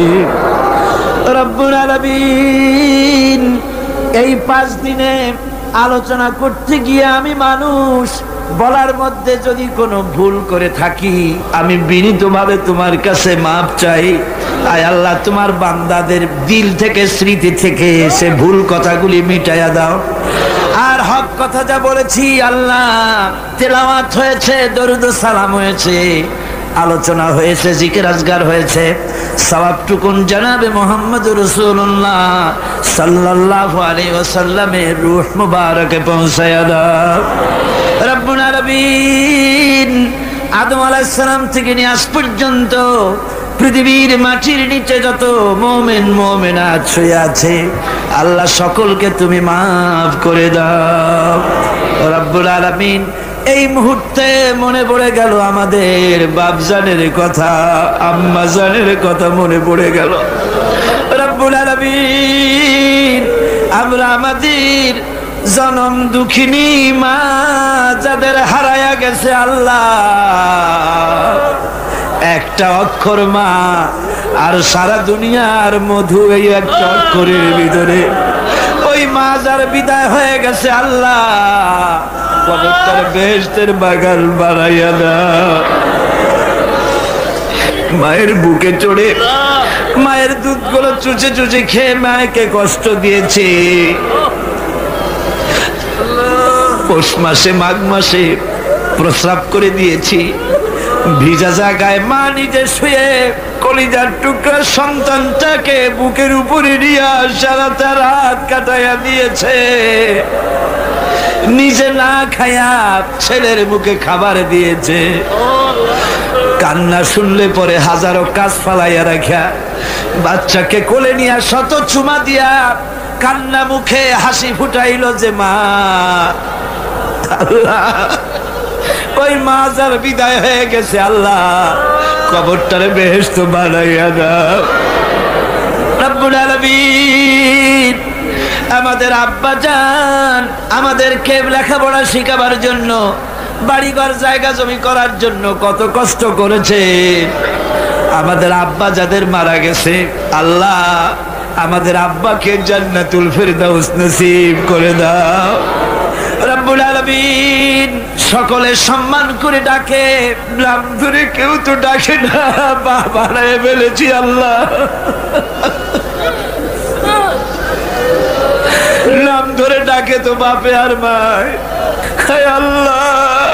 রব্বুল আলামিন এই পাঁচ দিনে আলোচনা করতে গিয়ে আমি মানুষ বলার মধ্যে যদি কোনো ভুল করে থাকি আমি বিনীতভাবে তোমার কাছে মাপ চাই। আয় আল্লাহ, তোমার বান্দাদের দিল থেকে স্মৃতি থেকে সে ভুল কথাগুলি মিটাইয়া দাও। আর হক কথা যা বলেছি আল্লাহ, তেলাওয়াত হয়েছে, দরুদ ও সালাম হয়েছে, আলোচনা হয়েছে, জিকির আজগার হয়েছে, সওয়াবটুকুন জনাবে মুহাম্মদুর রাসূলুল্লাহ সাল্লাল্লাহু আলাইহি ওয়াসাল্লামের রূহ মুবারকে পৌঁছায়া দাও। রব্বুল আলামিন আদম আলাইহিস সালাম থেকে নিয়ে আজ পর্যন্ত পৃথিবীর মাটির নিচে যত মুমিন মুমিনাত শুয়ে আছে আল্লাহ সকলকে তুমি মাফ করে দাও। রব্বুল আলামিন এই মুহূর্তে মনে পড়ে গেল আমাদের বাপজানের কথা, আম্মাজানের কথা মনে পড়ে গেল। রব্বুল আলামিন আমরা আমাদের জনম দুঃখিনী মা যাদের হারায়া গেছে আল্লাহ, একটা অক্ষর মা আর সারা দুনিয়ার মধু এই একটা অক্ষরের ভিতরে, ওই মা যার বিদায় হয়ে গেছে আল্লাহ কবরটার বেহেশতের বাগান বানাইয়া দাও। মায়ের বুকে চড়ে মায়ের দুধগুলো চুচে চুচে খেয়ে মাকে কষ্ট দিয়েছে। পৌষ মাসে মাঘ মাসে প্রস্রাব করে দিয়েছি, ভিজা জায়গায় মা নিজে শুয়ে কলিজার টুকরা সন্তানটাকে বুকের উপরে নিয়ে সারাটা রাত কাটাইয়া দিয়েছে। নিজে না খায়া ছেলের মুখে খাবার দিয়েছে। কান্না শুনলে পরে হাজারো কাজ ফালাইয়া রাখা বাচ্চাকে কোলে নিয়ে শত চুমা দিয়া কান্না মুখে হাসি ফুটাইল যে মা, আল্লাহ ওই মা যার বিদায় হয়ে গেছে আল্লাহ কবরটারে বেহেশত বানাইয়া দাও। রব্বুল আলামিন আমাদের আব্বা জান আমাদেরকে লেখাপড়া শিখাবার জন্য, বাড়িঘর জায়গা জমি করার জন্য কত কষ্ট করেছে। আমাদের আব্বা যাদের মারা গেছে আল্লাহ আমাদের আব্বাকে জান্নাতুল ফেরদাউস নসিব করে দাও। রব্বুল আলামিন সকলে সম্মান করে ডাকে, নাম ধরে কেউ তো ডাকে না, বাবা রে বলেছি আল্লাহ নাম ধরে ডাকে তো বাপে আর মায়। আল্লাহ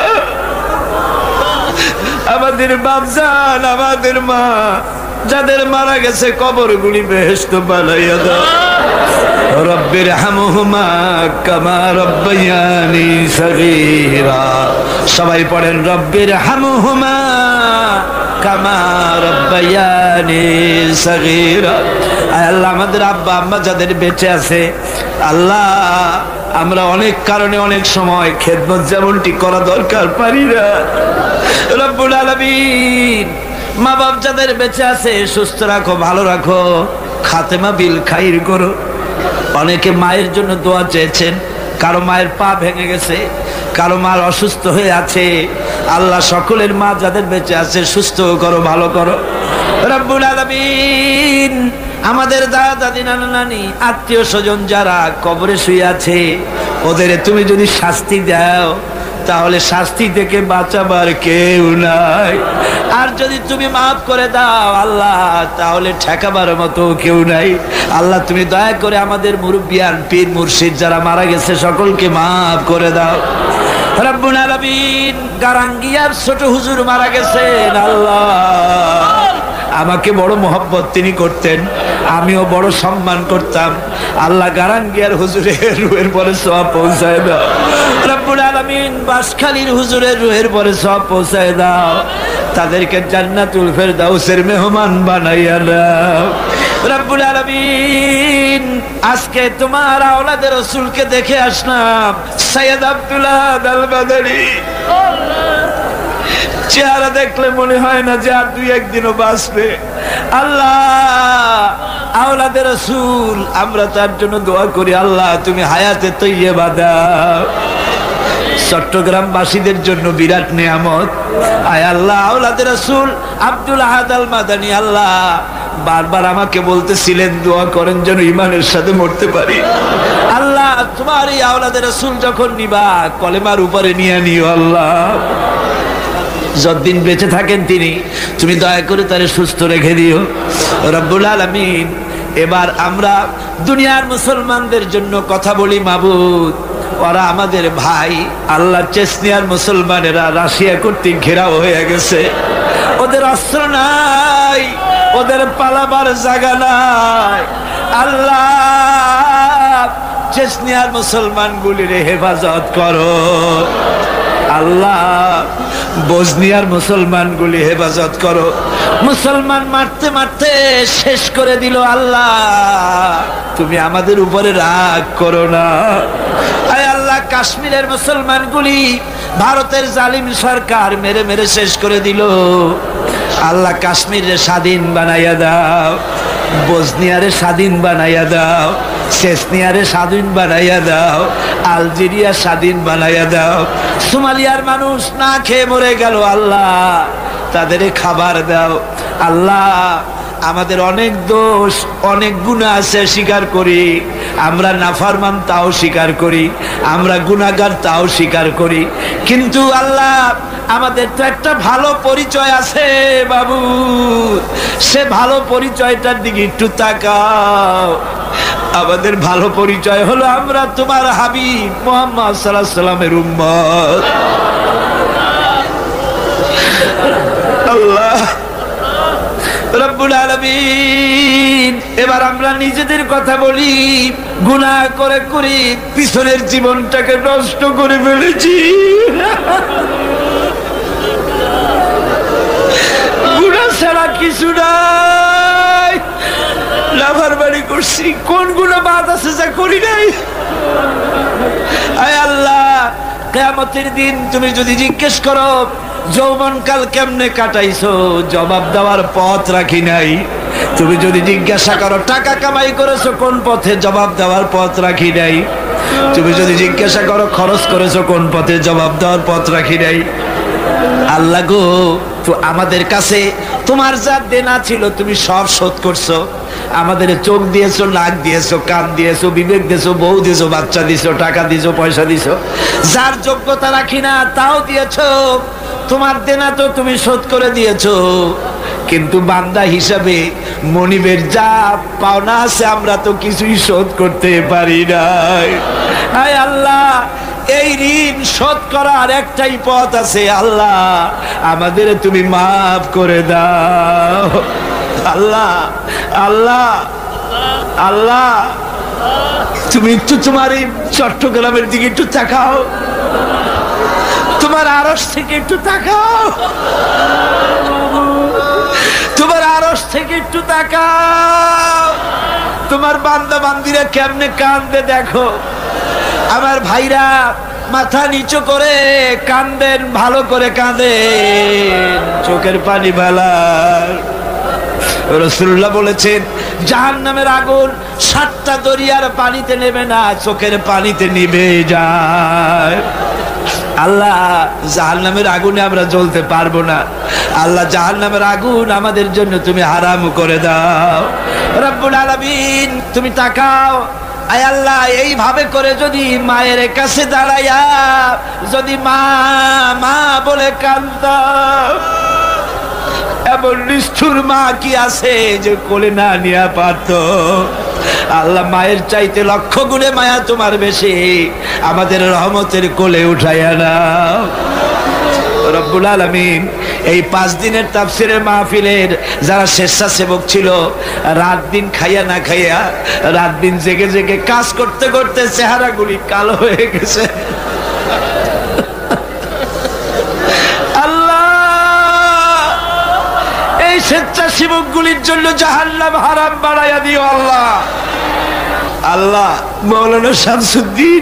আমাদের বাপজান আমাদের মা যাদের মারা গেছে কবরগুলি বেহেশত বানাইয়া দাও। রব্বির হামহুমা কামা রব্বায়ানি সগীরা, সবাই পড়েন রব্বির হামহুমা কামা রব্বায়ানি সগীরা। আল্লাহ আমাদের আব্বা আম্মা যাদের বেঁচে আছে আল্লাহ আমরা অনেক কারণে অনেক সময় খেদমত যেমনটি করা দরকার পারি না। রব্বুল আলামিন মা বাপ যাদের বেঁচে আছে সুস্থ রাখো, ভালো রাখো, খাতেমা বিল খাইর করো। অনেকে মায়ের জন্য দোয়া চেয়েছেন, কারো মায়ের পা ভেঙে গেছে, কারো মার অসুস্থ হয়ে আছে। আল্লাহ সকলের মা যাদের বেঁচে আছে সুস্থ করো, ভালো করো। রব্বুল আলামিন আমাদের দাদা দাদি নানা নানি আত্মীয় স্বজন যারা কবরে শুয়ে আছে ওদের তুমি যদি শাস্তি দাও তাহলে শাস্তি থেকে বাঁচাবার কেউ নাই, আর যদি তুমি মাফ করে দাও আল্লাহ তাহলে ঠেকাবার মতো কেউ নাই। আল্লাহ তুমি দয়া করে আমাদের মুরব্বিয়ান পীর মুর্শিদ যারা মারা গেছে সকলকে মাফ করে দাও। রব্বুল আলামিন গারাঙ্গিয়ার ছোট হুজুর মারা গেছেন। আল্লাহ আমাকে বড় মহব্বত তিনি করতেন, আমিও বড় সম্মান করতাম। আল্লাহ গারাঙ্গিয়ার হুজুরের রুহের পরে সওয়াব পৌঁছায় দাও। রব্বুল আলামিন বাসখালীর হুজুরের রুহের পরে সওয়াব পৌঁছায় দাও। তাদেরকে জান্নাতুল ফেরদাউসের মেহমান বানাইয়া দাও। রব্বুল আলামিন আজকে তোমার আওলাদের রাসূলকে দেখে আসলাম, সৈয়দ আব্দুল্লাহ আল বাদারী। চেহারা দেখলে মনে হয় না যে আর দুই একদিনও বাঁচবে। আল্লাহ আওলাদের রাসূল, আমরা তার জন্য দোয়া করি, আল্লাহ তুমি হায়াতে তৈয়বা দাও। চট্টগ্রামবাসীদের জন্য বিরাট নিয়ামত। আয় আল্লাহ আওলাদের রাসূল আব্দুল আহাদ আল মাদানী, আল্লাহ বারবার আমাকে বলতেছিলেন দোয়া করেন যেন ঈমানের সাথে মরতে পারি। আল্লাহ তোমার এই আওলাদের রাসূল যখন নিবা কলেমার উপরে নিয়ে নিও। আল্লাহ যতদিন বেঁচে থাকেন তিনি, তুমি দয়া করে তারে সুস্থ রেখে দিও রব্বুল আলামিন। এবার আমরা দুনিয়ার মুসলমানদের জন্য কথা বলি মাবুদ, ওরা আমাদের ভাই। আল্লাহ চেচনিয়ার মুসলমানেরা রাশিয়া কর্তৃক ঘেরাও হয়ে গেছে, ওদের অস্ত্র নাই, ওদের পালাবার জায়গা নাই। আল্লাহ চেচনিয়ার মুসলমান গুলির হেফাজত করো। আল্লাহ বসনিয়ার মুসলমান গুলি হেফাজত করো। মুসলমান মারতে মারতে শেষ করে দিল। আল্লাহ তুমি আমাদের উপরে রাগ করো না। আয় আল্লাহ কাশ্মীরের মুসলমান গুলি ভারতের জালিম সরকার মেরে মেরে শেষ করে দিল। আল্লাহ কাশ্মীরে স্বাধীন বানাইয়া দাও, বসনিয়ারে স্বাধীন বানাইয়া দাও, চেচনিয়ারে স্বাধীন বানাইয়া দাও, আলজেরিয়া স্বাধীন বানাইয়া দাও। সোমালিয়ার মানুষ না খেয়ে মরে গেল, আল্লাহ তাদের খাবার দাও। আল্লাহ আমাদের অনেক দোষ অনেক গুনাহ আছে, স্বীকার করি। আমরা নাফরমান তাও স্বীকার করি, আমরা গুনাহগার তাও স্বীকার করি। কিন্তু আল্লাহ আমাদের তো একটা ভালো পরিচয় আছে বাবু, সে ভালো পরিচয়টার দিকে একটু তাকাও। আমাদের ভালো পরিচয় হলো আমরা তোমার হাবিব মুহাম্মদ সাল্লাল্লাহু আলাইহি সাল্লামের উম্মত। আল্লাহ রব্বুল আলামিন এবার আমরা নিজেদের কথা বলি। গুনাহ করে করে পিছনের জীবনটাকে নষ্ট করে ফেলেছি। গুনাহ ছাড়া কিছু নাই, লাফারবাড়ি করছি। কোন গুনাহ বাদ আছে যা করি নাই? আয় আল্লাহ কিয়ামতের দিন তুমি যদি জিজ্ঞেস করো যৌবনকাল কেমনে কাটাইছো, জবাব দেওয়ার পথ রাখি নাই। তুমি যদি জিজ্ঞাসা করো টাকা কামাই করেছো কোন পথে, জবাব দেওয়ার পথ রাখি নাই। তুমি যদি জিজ্ঞাসা করো খরচ করেছো কোন পথে, জবাব দেওয়ার পথ রাখি নাই। আল্লাহ গো, তো আমাদের কাছে তোমার যা দেনা ছিল তুমি সব শোধ করছো। আমাদের চোখ দিয়েছো, নাক দিয়েছো, কান দিয়েছো, বিবেক দিয়েছো, বউ দিয়েছো, বাচ্চা দিয়েছো, টাকা দিয়েছো, পয়সা দিয়েছো। যার যোগ্যতা রাখি না তাও দিয়েছো। তোমার দেনা তো তুমি শোধ করে দিয়েছো, কিন্তু বান্দা হিসাবে মনিবের যা পাওনা আছে আমরা তো কিছুই শোধ করতে পারি নাই। আয় আল্লাহ এই ঋণ শোধ করার একটাই পথ আছে। আল্লাহ আমাদের তুমি মাফ করে দাও। আল্লাহ আল্লাহ আল্লাহ তুমি একটু তোমার এই চট্টগ্রামের দিকে একটু তাকাও, তোমার আরশ থেকে একটু তাকাও, তোমার আরশ থেকে একটু তাকাও। তোমার বান্দা বান্দিরা কেমনে কান্দে দেখো। আমার ভাইরা মাথা নিচু করে কান্দেন, ভালো করে কাঁদেন, চোখের পানি ভালার। রাসূলুল্লাহ বলেছেন জাহান্নামের আগুন সাতটা দরিয়ার পানিতে নেবে না, চোখের পানিতে নিভে যায়। আল্লাহ জাহান্নামের আগুনে আমরা জ্বলতে পারবো না। আল্লাহ জাহান্নামের আগুন আমাদের জন্য তুমি হারাম করে দাও। রব্বুল আলামিন তুমি তাকাও। আয় আল্লাহ এইভাবে করে যদি মায়ের কাছে দাঁড়াইয়া যদি মা মা বলে কাঁদতাম, এমন নিষ্ঠুর মা কি আছে যে কোলে না নিয়ে পারত? আল্লাহ মায়ের চাইতে লক্ষ গুণে মায়া তোমার বেশি, আমাদের রহমতের কোলে উঠাইয়া নাও রব্বুল আলামিন। এই পাঁচ দিনের তাফসীরের মাহফিলের যারা স্বেচ্ছাসেবক ছিল, রাত দিন খাইয়া না খাইয়া, রাত দিন জেগে জেগে কাজ করতে করতে চেহারাগুলি কালো হয়ে গেছে। আল্লাহ এই স্বেচ্ছাসেবক গুলির জন্য জাহান্নাম হারাম বানাইয়া দিও আল্লাহ। আল্লাহ মাওলানা শামসুদ্দিন,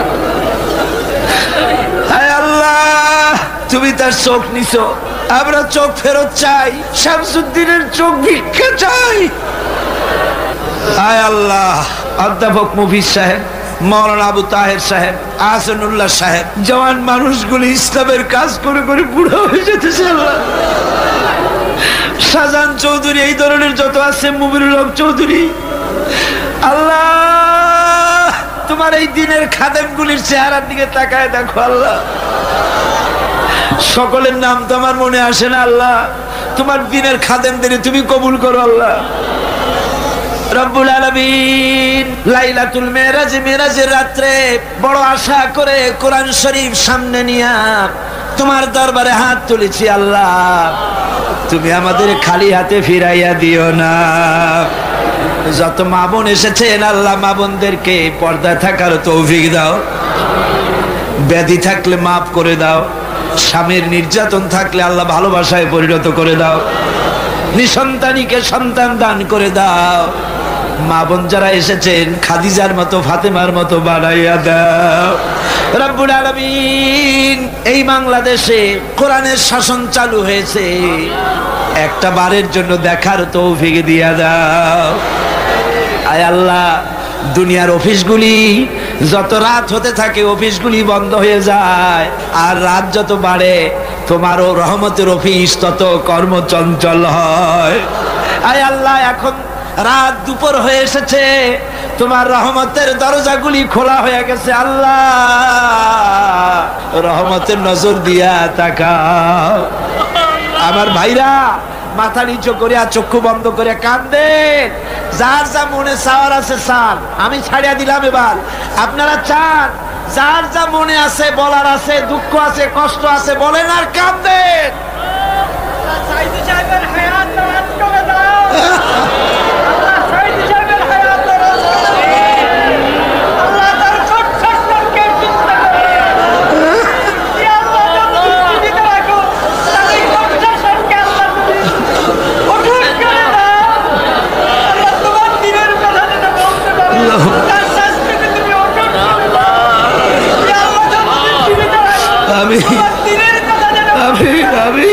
হায় আল্লাহ তুমি তার চোখ নিছো, আমরা চোখ ফেরত চাই, শামসুদ্দিনের চোখ ভিক্ষা চাই। হায় আল্লাহ অধ্যাপক মুফিজ সাহেব, মাওলানা আবু তাহের সাহেব, আহসানুল্লাহ সাহেব, জওয়ান মানুষগুলি ইসলামের কাজ করে করে বুড়ো হয়ে যেতেছে আল্লাহ। শাহজাহান চৌধুরী, এই ধরনের যত আছে, মুবিনুল হক চৌধুরী, আল্লাহ তোমার এই দিনের খাদেমগুলির চেহারার দিকে তাকায় দেখো আল্লাহ। সকলের নাম তো আমার মনে আসে না আল্লাহ, তোমার দিনের খাদেমদের তুমি কবুল করো আল্লাহ। রব্বুল আলামিন লাইলাতুল মেরাজ, মেরাজের রাত্রে বড় আশা করে কোরআন শরীফ সামনে নিয়া তোমার দরবারে হাত তুলেছি আল্লাহ, তুমি আমাদের খালি হাতে ফিরাইয়া দিও না। যত মা বোন এসেছেন আল্লাহ, মা বোনদেরকে পর্দায় থাকার তৌফিক দাও, ব্যাধি থাকলে মাফ করে দাও, স্বামীর নির্যাতন থাকলে আল্লাহ ভালোবাসায় পরিণত করে দাও, নিঃসন্তানীকে সন্তান দান করে দাও। মা বোন যারা এসেছেন খাদিজার মতো, ফাতেমার মতো বানাইয়া দাও রব্বুল আলামিন। এই বাংলাদেশে কোরআনের শাসন চালু হয়েছে, একটা বারের জন্য দেখার তৌফিক দিয়া দাও। আয় আল্লাহ দুনিয়ার অফিসগুলি যত রাত হতে থাকে অফিসগুলি বন্ধ হয়ে যায়, আর রাত যত বাড়ে তোমারও রহমতের অফিস তত কর্মচঞ্চল হয়। আয় আল্লাহ এখন রাত দুপুর হয়ে এসেছে, তোমার রহমতের দরজাগুলি খোলা হয়ে গেছে আল্লাহ, রহমতের নজর দিয়া তাকাও। আমার ভাইরা মাথা নিচু করিয়া চক্ষু বন্ধ করে কাঁদেন, যার যা মনে চাওয়ার আছে চান, আমি ছাড়িয়া দিলাম। এবার আপনারা চান, যার যা মনে আছে বলার আছে, দুঃখ আছে, কষ্ট আছে, বলেন আর কাঁদেন। আমি আমি আমি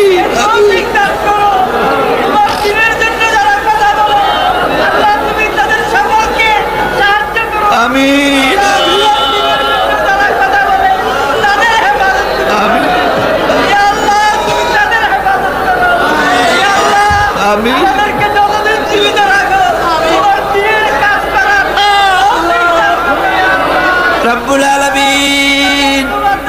আমি আমি রব্বুল আলামিন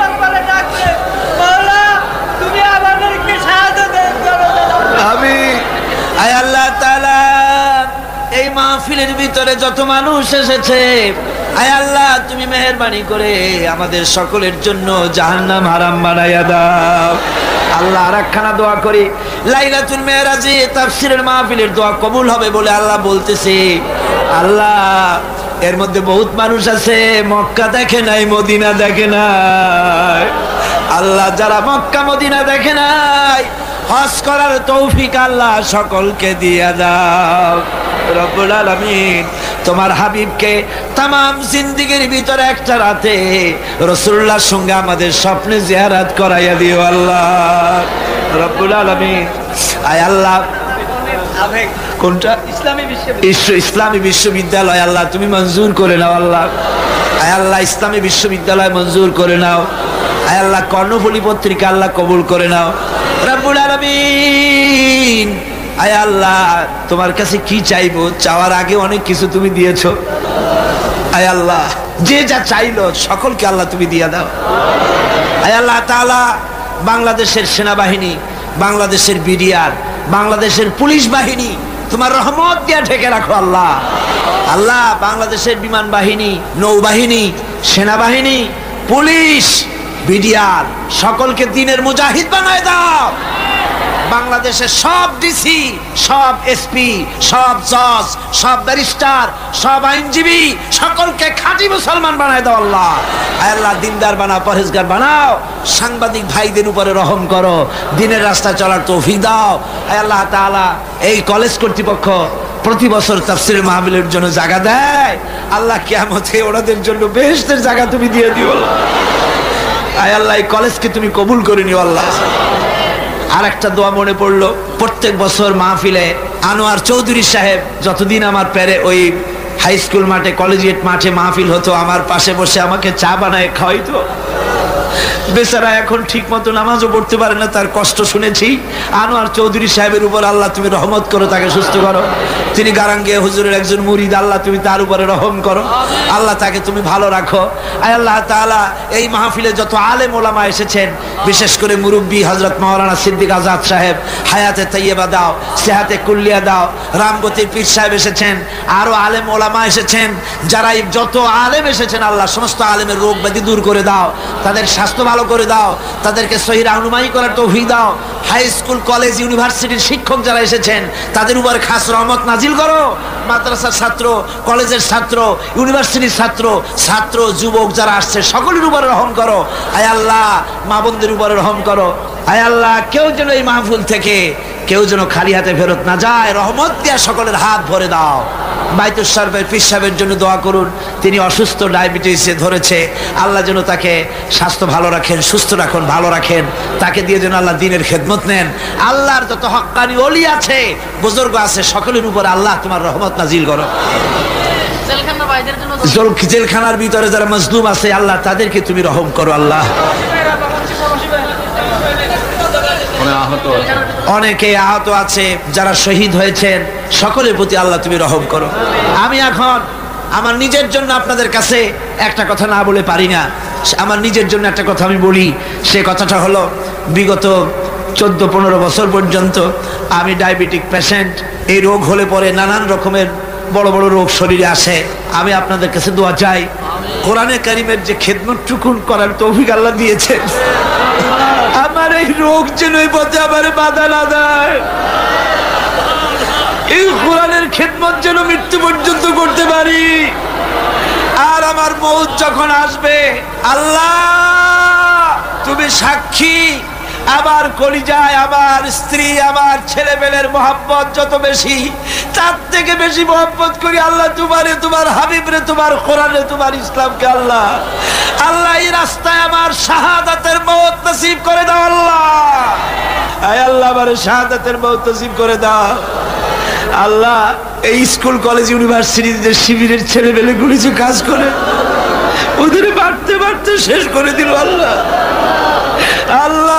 আমি আয় আল্লাহ তাআলা এই মাহফিলের ভিতরে যত মানুষ এসেছে, আয় আল্লাহ তুমি মেহেরবানি করে আমাদের সকলের জন্য জাহান্নাম হারাম বানাইয়া দাও আল্লাহ। আর একখানা দোয়া করি, লাইলাতুল মেরাজে তাফসীরের মাহফিলের দোয়া কবুল হবে বলে আল্লাহ বলতেছে। আল্লাহ এর মধ্যে বহুত মানুষ আছে মক্কা দেখে নাই, মদিনা দেখে নাই আল্লাহ, যারা মক্কা মদিনা দেখে নাই হজ করার তৌফিক আল্লাহ সকলকে দিয়ে দাও রব্বুল আলামিন। তোমার হাবিবকে তামাম জিন্দেগির ভিতরে একটা রাতে রাসূলুল্লাহর সঙ্গে আমাদের স্বপ্নে জিয়ারত করাইয়া দিও আল্লাহ রব্বুল আলামিন। আয় আল্লাহ কোনটা ইসলামী বিশ্ববিদ্যালয়, ইসলামী বিশ্ববিদ্যালয় আল্লাহ তুমি মঞ্জুর করে নাও আল্লাহ। আয় আল্লাহ ইসলামী বিশ্ববিদ্যালয় মঞ্জুর করে নাও। আয় আল্লাহ কর্ণফুলী পত্রিকা আল্লাহ কবুল করে নাও রব্বুল আলামিন। আয় আল্লাহ তোমার কাছে কি চাইবো, চাওয়ার আগে অনেক কিছু তুমি দিয়েছো। আয় আল্লাহ যে যা চাইলো সকলকে আল্লাহ তুমি দিয়ে দাও। আয় আল্লাহ তাআলা বাংলাদেশের সেনাবাহিনী, বাংলাদেশের বিডিআর, বাংলাদেশের পুলিশ বাহিনী, তোমার রহমত দিয়ে ঢেকে রাখো আল্লাহ। আল্লাহ বাংলাদেশের বিমান বাহিনী, নৌবাহিনী, সেনাবাহিনী, পুলিশ, বিডিআর সকলকে দিনের মুজাহিদ বানায় দাও। বাংলাদেশের সব ডিসি, সব এসপি, সব জজ, সব ব্যারিস্টার, সব আইনজীবী সকলকে খাঁটি মুসলমান বানায় দাও আল্লাহ। আয় আল্লাহ দিনদার বানাও, পরহেজগার বানাও। সাংবাদিক ভাইদের উপরে রহম করো, দিনের রাস্তা চলার তৌফিক দাও। আয় আল্লাহ তাআলা এই কলেজ কর্তৃপক্ষ প্রতি বছর তাফসীরের মাহফিলের জন্য জায়গা দেয়, আল্লাহ কিয়ামতে ওনাদের জন্য বেহেশতের জায়গা তুমি দিয়ে দিও। আয় আল্লাহ এই কলেজকে তুমি কবুল করে নিও আল্লাহ। আর একটা দোয়া মনে পড়লো, প্রত্যেক বছর মাহফিলে আনোয়ার চৌধুরী সাহেব যতদিন আমার পেরে ওই হাই স্কুল মাঠে, কলেজিয়েট মাঠে মাহফিল হতো, আমার পাশে বসে আমাকে চা বানায় খাওয়াইতো। বেচারা এখন ঠিক মতো নামাজও পড়তে পারে না, তার কষ্ট শুনেছি। আনোয়ার চৌধুরী সাহেবের উপর আল্লাহ তুমি রহমত করো, তাকে সুস্থ করো। তিনি গারাঙ্গিয়া হুজুরের একজন মুরিদ, আল্লাহ তুমি তার উপরে রহম করো, আল্লাহ তাকে তুমি ভালো রাখো। আয় আল্লাহ তাআলা এই মাহফিলে যত আলেম ওলামা এসেছেন, বিশেষ করে মুরব্বী হযরত মাওলানা সিদ্দিক আজাদ সাহেব, হায়াতে তাইয়্যিবা দাও, সেহাতে কুল্লিয়া দাও। রামগতির পীর সাহেব এসেছেন, আরো আলেম ওলামা এসেছেন। যারা যত আলেম এসেছেন আল্লাহ সমস্ত আলেমের রোগ ব্যাধি দূর করে দাও, তাদের স্বাস্থ্য ভালো করে দাও, তাদেরকে সহি রাহনুমাই করার তৌফিক দাও। হাই স্কুল, কলেজ, ইউনিভার্সিটির শিক্ষক যারা এসেছেন তাদের উপর খাস রহমত নাজিল করো। মাদ্রাসার ছাত্র, কলেজের ছাত্র, ইউনিভার্সিটির ছাত্র, ছাত্র যুবক যারা আসছে সকলের উপরে রহম করো। আয় আল্লাহ মা বোনদের উপরে রহম করো। আয় আল্লাহ কেউ যেন এই মাহফিল থেকে কেউ যেন খালি হাতে ফেরত না যায়, রহমত দিয়া সকলের হাত ভরে দাও। বাইতুল শরফের পীর সাহেবের জন্য দোয়া করুন, তিনি অসুস্থ, ডায়াবেটিসে ধরেছে, আল্লাহ যেন তাকে স্বাস্থ্য ভালো রাখেন, সুস্থ রাখুন, ভালো রাখেন। তাকে দিয়ে যেন আল্লাহ দিনের খেদমত নেন। আল্লাহর যত হক্কানি ওলি আছে, বুজুর্গ আছে, সকলের উপর আল্লাহ তোমার রহমত নাজিল করো। জেলখানার ভিতরে যারা মজলুম আছে আল্লাহ তাদেরকে তুমি রহম করো আল্লাহ। অনেকে আহত আছে, যারা শহীদ হয়েছেন সকলের প্রতি আল্লাহ তুমি রহম করো। আমি এখন আমার নিজের জন্য আপনাদের কাছে একটা কথা না বলে পারি না। আমার নিজের জন্য একটা কথা আমি বলি, সে কথাটা হলো বিগত চোদ্দ পনেরো বছর পর্যন্ত আমি ডায়াবেটিক পেশেন্ট। এই রোগ হলে পরে নানান রকমের বড় বড় রোগ শরীরে আসে। আমি আপনাদের কাছে দোয়া চাই, কোরআনে কারিমের যে খেদমতটুকুন করার তৌফিক আল্লাহ দিয়েছেন, আমার এই রোগ যেন এই পথে আমার বাধা না দেয়। এই কোরআনের খেদমত যেন মৃত্যু পর্যন্ত করতে পারি। আর আমার মৌত যখন আসবে আল্লাহ তুমি সাক্ষী, আমার কলিজায় আমার স্ত্রী, আমার ছেলেমেয়ের মহব্বত যত বেশি, তার থেকে বেশি মহব্বত করি আল্লাহ তোমারে, তোমার হাবিবরে, তোমার কোরআনে, তোমার ইসলামকে। আল্লাহ আল্লাহ এই রাস্তায় আমার শাহাদাতের মওত নসিব করে দাও আল্লাহ। আয় আল্লাহ আমার শাহাদাতের মওত নসিব করে দাও আল্লাহ। এই স্কুল, কলেজ, ইউনিভার্সিটিতে শিবিরের ছেলেমেয়ে গুলি যে কাজ করে, ওদের বাড়তে বাড়তে শেষ করে দিল আল্লাহ। আল্লাহ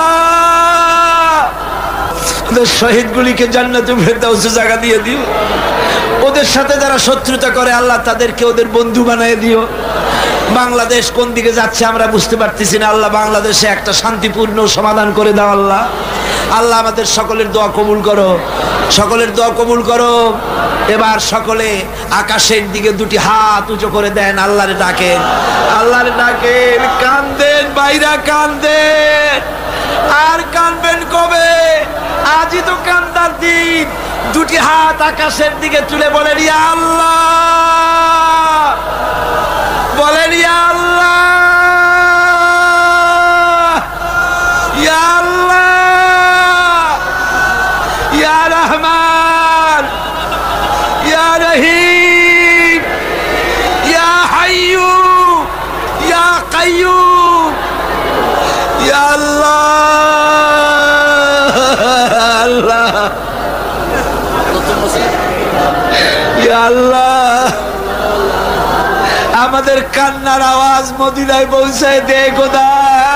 ওদের শহীদগুলিকে জান্নাতুল ফেরদাউসে জায়গা দিয়ে দিও। ওদের সাথে যারা শত্রুতা করে আল্লাহ তাদেরকে ওদের বন্ধু বানিয়ে দিও। বাংলাদেশ কোন দিকে যাচ্ছে আমরা বুঝতে পারতেছি না আল্লাহ, বাংলাদেশে একটা শান্তিপূর্ণ সমাধান করে দাও আল্লাহ। আল্লাহ আমাদের সকলের দোয়া কবুল করো, সকলের দোয়া কবুল করো। এবার সকলে আকাশের দিকে দুটি হাত উঁচু করে দেন, আল্লাহরে ডাকেন, আল্লাহরে ডাকেন, কান্দেন বাইরা, কান্দেন। আর কানবেন কবে? আজই তো কান্দার দিন। দুটি হাত আকাশের দিকে তুলে বলেন ইয়া আল্লাহ, বলেন ইয়া আল্লাহ, ইয়া আল্লাহ, ইয়া রহমান, ইয়া রহিম, ইয়া হাইয়্যু, ইয়া কাইয়্যুম, ইয়া আল্লাহ, আল্লাহ, ইয়া আল্লাহ। আমাদের কান্নার আওয়াজ মদিনায় পৌঁছায় দে খোদা।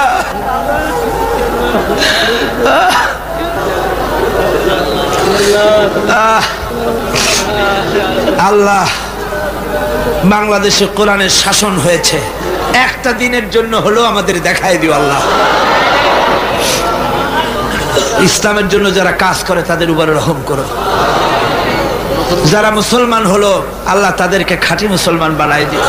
আল্লাহ বাংলাদেশে কোরআনের শাসন হয়েছে, একটা দিনের জন্য হলো আমাদের দেখাই দিও আল্লাহ। ইসলামের জন্য যারা কাজ করে তাদের উপরে রহম করো। যারা মুসলমান হলো আল্লাহ তাদেরকে খাঁটি মুসলমান বানায় দিও।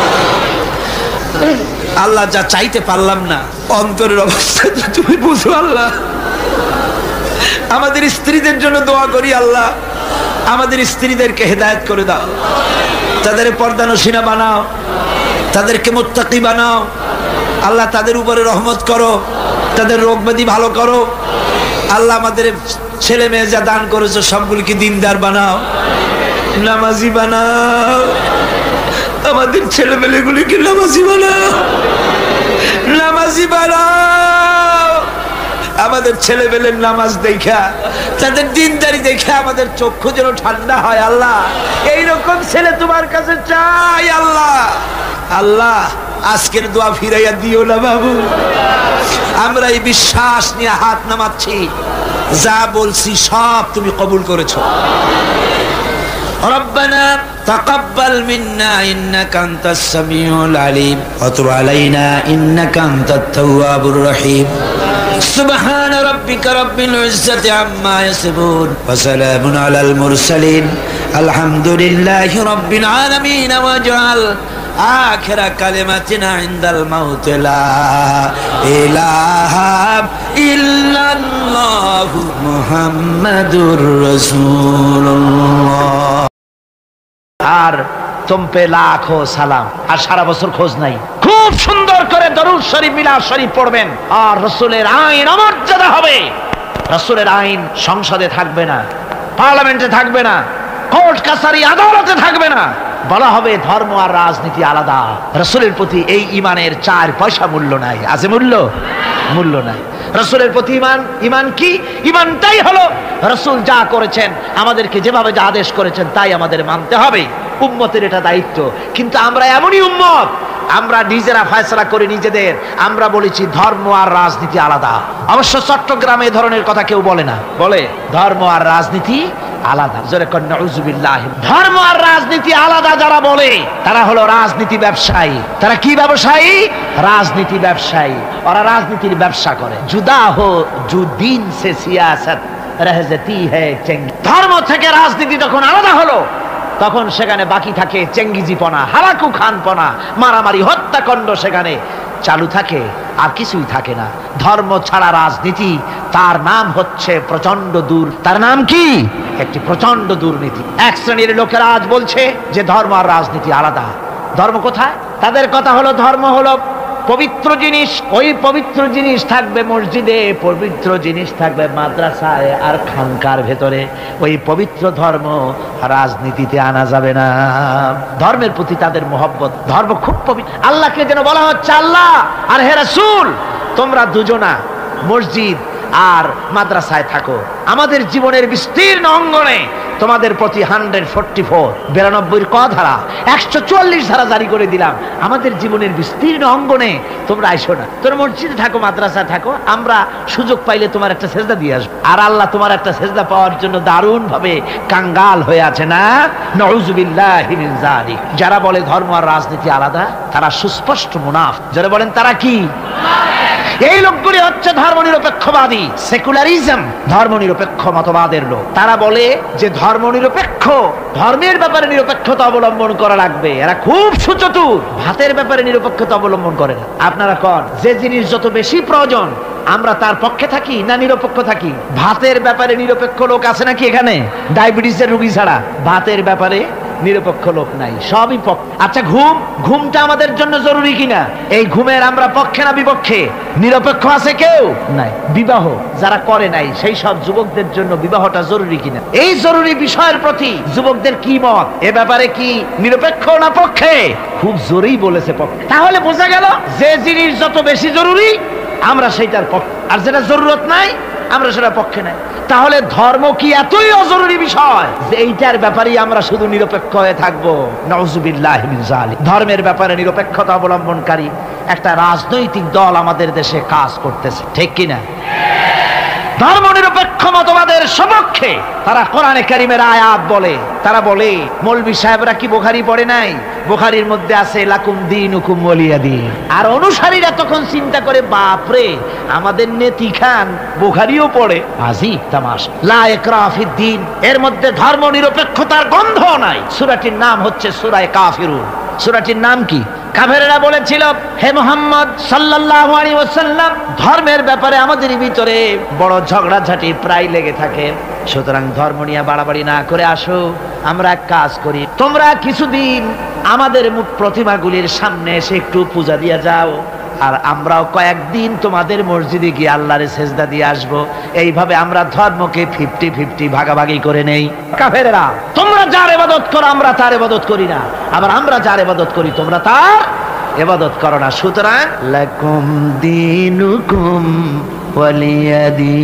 আল্লাহ যা চাইতে পারলাম না অন্তরের অবস্থা তুমি বুঝো আল্লাহ। আমাদের স্ত্রীদের জন্য দোয়া করি আল্লাহ, আমাদের স্ত্রীদেরকে হেদায়েত করে দাও, তাদের পর্দানশীনা বানাও, তাদেরকে মুত্তাকি বানাও আল্লাহ, তাদের উপরে রহমত করো, তাদের রোগ ব্যাধি ভালো করো আল্লাহ। আমাদের ছেলে মেয়ে যা দান করেছো সবগুলিকে দিনদার বানাও, নামাজি বানাও, আমাদের ছেলে মেয়েগুলিকে নামাজি বানাও, নামাজি বানাও। আমাদের ছেলে মেয়ের নামাজ দেখা, তাদের দিনদারি দেখে আমাদের চক্ষু যেন ঠান্ডা হয় আল্লাহ। এইরকম ছেলে তোমার কাছে চাই আল্লাহ। আল্লাহ আজকের দোয়া ফিরাইয়া দিও না বাবু। আমরা এই বিশ্বাস নিয়ে হাত নামাচ্ছি, যা বলছি সব তুমি কবুল করেছো। রব্বানা তাকাব্বাল মিন্না ইন্নাকা আনতাস সামিউল আলিম ওয়া তুব আলাইনা ইন্নাকা আনতাত তাওয়াবুর রহিম। সুবহান রাব্বিকা রাব্বিল ইজ্জাতি আম্মা ইয়াসিফুন ওয়া সালামুন আলাল মুরসালিন আলহামদুলিল্লাহি রাব্বিল আলামিন। ওয়াজআল আখিরা কালিমাতিনা ইনদাল মাউত লা ইলাহা ইল্লাল্লাহু মুহাম্মাদুর রাসূলুল্লাহ। আর তোমপে লাখো সালাম। আর সারা বছর খোঁজ নাই, খুব সুন্দর করে দরুদ শরীফ মিলাদ শরীফ পড়বেন। আর রাসূলের আইন অমর্যাদা হবে। রাসূলের আইন সংসদে থাকবে না, পার্লামেন্টে থাকবে না, কোর্ট কাছারি আদালতে থাকবে না। বলা হবে ধর্ম আর রাজনীতি আলাদা। রাসূলের প্রতি এই ইমানের চার পয়সা মূল্য নাই। আছে মূল্য? মূল্য নাই। রাসূলের প্রতি ইমান, ইমান কি? ইমানটাই হলো রাসূল যা করেছেন, আমাদেরকে যেভাবে যা আদেশ করেছেন তাই আমাদের মানতে হবে। উম্মতের এটা দায়িত্ব। কিন্তু আমরা এমনই উম্মত, আমরা নিজেরা ফয়সালা করে নিজেদের, আমরা বলেছি ধর্ম আর রাজনীতি আলাদা। অবশ্য চট্টগ্রামে এই ধরনের কথা কেউ বলে না, বলে ধর্ম আর রাজনীতি আলাদা। জোরে কর নাউযুবিল্লাহ। ধর্ম আর রাজনীতি আলাদা যারা বলে তারা হলো রাজনীতি ব্যবসায়ী। তারা কি ব্যবসায়ী? রাজনীতি ব্যবসায়ী। ওরা রাজনীতির ব্যবসা করে। জুদা হো জু দিন সে সিয়াসত রহ জাতি হ্যায় চেঙ্গি। ধর্ম থেকে রাজনীতি যখন আলাদা হলো তখন সেখানে বাকি থাকে চেঙ্গিজিপনা, হালাকু খানপনা, মারামারি, হত্যাকাণ্ড সেখানে চালু থাকে, আর কিছুই থাকে না। ধর্ম ছাড়া রাজনীতি, তার নাম হচ্ছে প্রচন্ড দূর। তার নাম কি? একটি প্রচন্ড দুর্নীতি। এক শ্রেণীর লোকেরা আজ বলছে যে ধর্ম আর রাজনীতি আলাদা। ধর্ম কোথায়? তাদের কথা হলো ধর্ম হলো পবিত্র জিনিস। ওই পবিত্র জিনিস থাকবে মসজিদে, পবিত্র জিনিস থাকবে মাদ্রাসায় আর খানকার ভেতরে। ওই পবিত্র ধর্ম রাজনীতিতে আনা যাবে না। ধর্মের প্রতি তাদের মহব্বত। ধর্ম খুব পবিত্র। আল্লাহকে যেন বলা হচ্ছে, আল্লাহ আর হে রাসূল তোমরা দুজনা মসজিদ আর মাদ্রাসায় থাকো, আমাদের জীবনের বিস্তীর্ণ অঙ্গনে তোমাদের প্রতি হান্ড্রেড ফোরটি ফোর বিরানব্বই ক ধারা একশো চুয়াল্লিশ ধারা জারি করে দিলাম। আমাদের জীবনের বিস্তীর্ণ অঙ্গনে তোমরা আইসো না, তোমরা মসজিদে থাকো, মাদ্রাসায় থাকো, আমরা সুযোগ পাইলে তোমার একটা সেজদা দিয়ে আসবো। আর আল্লাহ তোমার একটা সেজদা পাওয়ার জন্য দারুণ ভাবে কাঙ্গাল হয়ে আছে না? নাউযুবিল্লাহি মিন যালিক। যারা বলে ধর্ম আর রাজনীতি আলাদা তারা সুস্পষ্ট মুনাফিক। যারা বলেন তারা কি? এই লোকগুলি হচ্ছে ধর্ম নিরপেক্ষবাদী, সেকুলারিজম, ধর্ম নিরপেক্ষ মতবাদের লোক। তারা বলে যে ধর্ম নিরপেক্ষ, ধর্মের ব্যাপারে নিরপেক্ষতা অবলম্বন করা লাগবে। এরা খুব সুচতুর, ভাতের ব্যাপারে নিরপেক্ষতা অবলম্বন করে না। আপনারা কন, যে জিনিস যত বেশি প্রয়োজন আমরা তার পক্ষে থাকি না নিরপেক্ষ থাকি? ভাতের ব্যাপারে নিরপেক্ষ লোক আছে নাকি এখানে? ডায়াবেটিসের রোগী ছাড়া ভাতের ব্যাপারে নিরপেক্ষ লোক নাই, সবই পক্ষে। আচ্ছা ঘুম, ঘুমটা আমাদের জন্য জরুরি কিনা? এই ঘুমের আমরা পক্ষে না বিপক্ষে? নিরপেক্ষ আছে কেউ নাই। বিবাহ যারা করে নাই সেই সব যুবকদের জন্য বিবাহটা জরুরি কিনা? এই জরুরি বিষয়ের প্রতি যুবকদের কি মত? এ ব্যাপারে কি নিরপেক্ষ না পক্ষে? খুব জোরেই বলেছে পক্ষে। তাহলে বোঝা গেল যে জিনিস যত বেশি জরুরি আমরা সেইটার পক্ষে, আর যেটা জরুরত নাই আমরা সেটা পক্ষে নাই। তাহলে ধর্ম কি এতই অজরুরি বিষয় যে এইটার ব্যাপারে আমরা শুধু নিরপেক্ষ হয়ে থাকবো? নাউযুবিল্লাহি মিন যালিক। ধর্মের ব্যাপারে নিরপেক্ষতা অবলম্বনকারী একটা রাজনৈতিক দল আমাদের দেশে কাজ করতেছে, ঠিক কিনা? ধর্ম নিরপেক্ষ মতবাদের সপক্ষে পক্ষে তারা কোরআনে কারীমের আয়াত বলে, তারা বলে মৌলভী সাহেবরা কি বুখারী পড়ে নাই? বুখারীর মধ্যে আছে লাকুম দীনুকুম ওয়ালিয়া দ্বীন। আর অনুসারীরা তখন চিন্তা করে, বাপরে, আমাদের নেতি খান বুখারীও পড়ে, আজীব তামাশা। লা ইকরাহা ফিদ্দীন, এর মধ্যে ধর্ম নিরপেক্ষতার গন্ধ নাই। সূরাটির নাম হচ্ছে সূরা কাফিরুন। সূরাটির নাম কি? কাফেররা বলেছিল, হে মুহাম্মদ সাল্লাল্লাহু আলাইহি ওয়াসাল্লাম, ধর্মের ব্যাপারে আমাদের ভিতরে বড় ঝগড়াঝাটি প্রায় লেগে থাকে, সুতরাং ধর্ম নিয়ে বাড়াবাড়ি না করে আসো, আমরা এক কাজ করি, তোমরা কিছুদিন আমাদের প্রতিমাগুলির সামনে এসে একটু পূজা দিয়ে যাও, আর আমরাও কয়েকদিন তোমাদের মসজিদে গিয়ে আল্লাহরে সেজদা দিয়ে আসবো। এইভাবে আমরা ধর্মকে ফিফটি ফিফটি ভাগাভাগি করে নেই। কাফেররা, তোমরা যার ইবাদত করো আমরা তার ইবাদত করি না, আবার আমরা যার ইবাদত করি তোমরা তার ইবাদত করো না, সুতরাং লাকুম দীনুকুম ওয়ালিয়া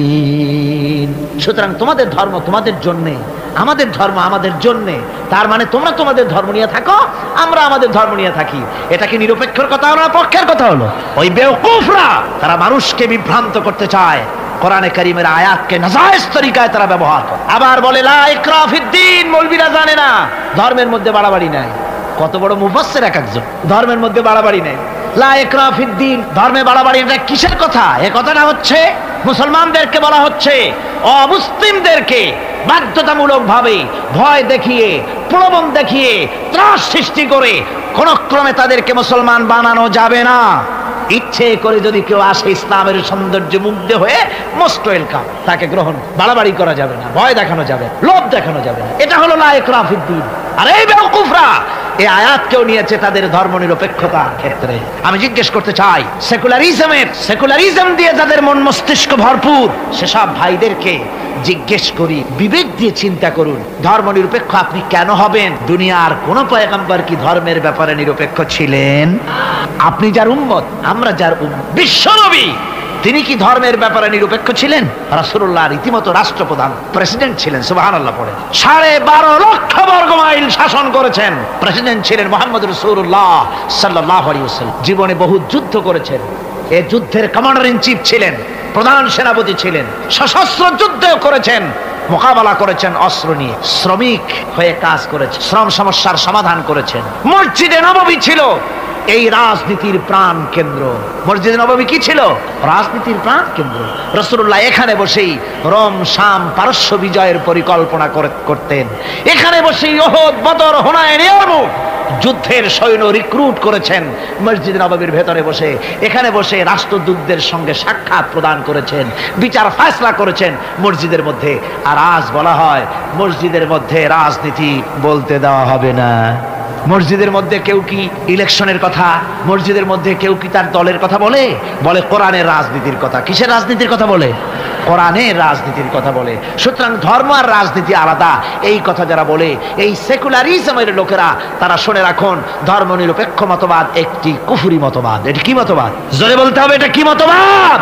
দ্বীন। সুতরাং তোমাদের ধর্ম তোমাদের জন্য, আমাদের ধর্ম আমাদের জন্য। তার মানে তোমরা তোমাদের ধর্ম নিয়ে থাকো, আমরা আমাদের ধর্ম নিয়ে থাকি। এটা কি নিরপেক্ষর কথা হলো না পক্ষের কথা হলো? ওই বেওকুফরা তারা মানুষকে বিভ্রান্ত করতে চায়, কোরআনে কারীমের আয়াতকে নাজায়েজ তরিকায় তারা ব্যবহার করে। আবার বলে লা ইকরাহা ফিদ্দীন, মৌলবীরা জানে না ধর্মের মধ্যে বাড়াবাড়ি নাই। কত বড় মুফাসসির এক একজন, ধর্মের মধ্যে বাড়াবাড়ি নাই। লা ইকরাহা ফিদ্দীন, ধর্মে বাড়াবাড়ি, এটা কিসের কথা? এ কথাটা হচ্ছে মুসলমানদেরকে বলা হচ্ছে অমুসলিমদেরকে বাধ্যতামূলক ভাবে ভয় দেখিয়ে, প্রলোভন দেখিয়ে, ত্রাস সৃষ্টি করে কোন ক্রমে তাদেরকে মুসলমান বানানো যাবে না। ইচ্ছে করে যদি কেউ আসে ইসলামের সৌন্দর্য মুগ্ধ হয়ে, মোস্ট ওয়েলকাম, তাকে গ্রহণ। বাড়াবাড়ি করা যাবে না, ভয় দেখানো যাবে, লোভ দেখানো যাবে না। এটা হলো লা ইকরাহা ফিদ্দীন। আর এই বেওকুফরা এই আয়াতকেও নিয়েছে তাদের ধর্ম নিরপেক্ষতার ক্ষেত্রে। আমি জিজ্ঞেস করতে চাই, সেকুলারিজমের সেকুলারিজম দিয়ে যাদের মন মস্তিষ্ক ভরপুর, সেসব ভাইদেরকে জিজ্ঞেস করি, বিবেক দিয়ে চিন্তা করুন, ধর্ম নিরপেক্ষ আপনি কেন হবেন? দুনিয়ার কোন পয়গম্বর কি ধর্মের ব্যাপারে নিরপেক্ষ ছিলেন? আপনি যার উম্মত, আমরা যার উম্মত, বিশ্বনবী তিনি কি ধর্মের ব্যাপারে নিরপেক্ষ ছিলেন? রাসূলুল্লাহ রীতিমতো রাষ্ট্রপ্রধান, প্রেসিডেন্ট ছিলেন। সুবহানাল্লাহ পড়ে। সাড়ে বারো লক্ষ বর্গ মাইল শাসন করেছেন। প্রেসিডেন্ট ছিলেন মুহাম্মদ রাসূলুল্লাহ সাল্লাল্লাহু আলাইহি ওয়াসাল্লাম। জীবনে বহু যুদ্ধ করেছেন। এই যুদ্ধের কমান্ডার ইন চিফ ছিলেন, প্রধান সেনাপতি ছিলেন। সশস্ত্র যুদ্ধও করেছেন, মোকাবেলা করেছেন অস্ত্র নিয়ে। শ্রমিক হয়ে কাজ করেছেন, শ্রম সমস্যার সমাধান করেছেন। মসজিদে নববী ছিল এই রাজনীতির প্রাণ কেন্দ্র। মসজিদে নববী কি ছিল? রাজনীতির প্রাণ কেন্দ্র। রাসূলুল্লাহ এখানে বসেই রোম শাম পারস্য বিজয়ের পরিকল্পনা করতেন। এখানে বসেই উহুদ, বদর, হুনাইন, ইয়ারমুক যুদ্ধের সৈন্য রিক্রুট করেছেন মসজিদ নববীর ভেতরে বসে। এখানে বসে রাষ্ট্রদূতদের সঙ্গে সাক্ষাৎ প্রদান করেছেন, বিচার ফয়সালা করেছেন মসজিদের মধ্যে। আর আজ বলা হয় মসজিদের মধ্যে রাজনীতি বলতে দেওয়া হবে না। মসজিদের মধ্যে কেউ কি ইলেকশনের কথা, মসজিদের মধ্যে কেউ কি তার দলের কথা বলে? বলে কোরআনের রাজনীতির কথা। কিসের রাজনীতির কথা বলে? কোরআনের রাজনীতির কথা বলে। সুতরাং ধর্ম আর রাজনীতি আলাদা, এই কথা যারা বলে, এই সেকুলারিজমের লোকেরা, তারা শুনে রাখুন, ধর্ম নিরপেক্ষ মতবাদ একটি কুফরি মতবাদ। এটি কি মতবাদ? জোরে বলতে হবে, এটা কি মতবাদ?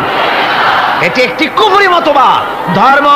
এটি একটি কুফরি মতবাদ। ধর্ম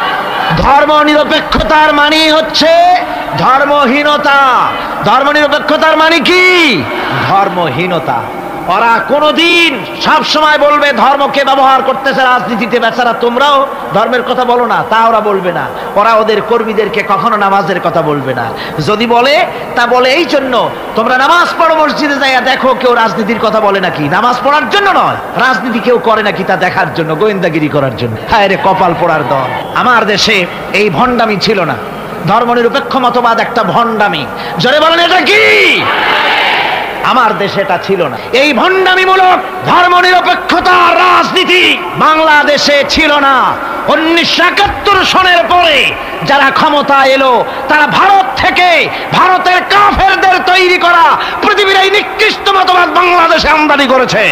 ধর্ম নিরপেক্ষতার মানে হচ্ছে ধর্মহীনতা। ধর্ম নিরপেক্ষতার মানে কি? ধর্মহীনতা। ওরা কোনদিন সব সময় বলবে ধর্মকে ব্যবহার করতেছে রাজনীতিতে, বেচারা তোমরাও ধর্মের কথা বলো না, তা ওরা বলবে না। ওরা ওদের কর্মীদেরকে কখনো নামাজের কথা বলবে না। যদি বলে, তা বলে এই জন্য, তোমরা নামাজ পড়ো মসজিদে যাইয়া দেখো কেউ রাজনীতির কথা বলে নাকি। নামাজ পড়ার জন্য নয়, রাজনীতি কেউ করে নাকি তা দেখার জন্য, গোয়েন্দাগিরি করার জন্য। হায় রে কপাল পোড়ার দল। আমার দেশে এই ভণ্ডামি ছিল না। ধর্ম নিরপেক্ষ মতবাদ একটা ভণ্ডামি। জোরে বলেন, এটা কি? আমার দেশে এটা ছিল না। এই ভণ্ডামিমূলক ধর্ম নিরপেক্ষতার রাজনীতি বাংলাদেশে ছিল না। উনিশশো একাত্তর সনের পরে যারা ক্ষমতা এলো, তারা ভারত থেকে, ভারতের কাফেরদের তৈরি করা পৃথিবীর এই নিকৃষ্ট মতবাদ বাংলাদেশে আমদানি করেছে।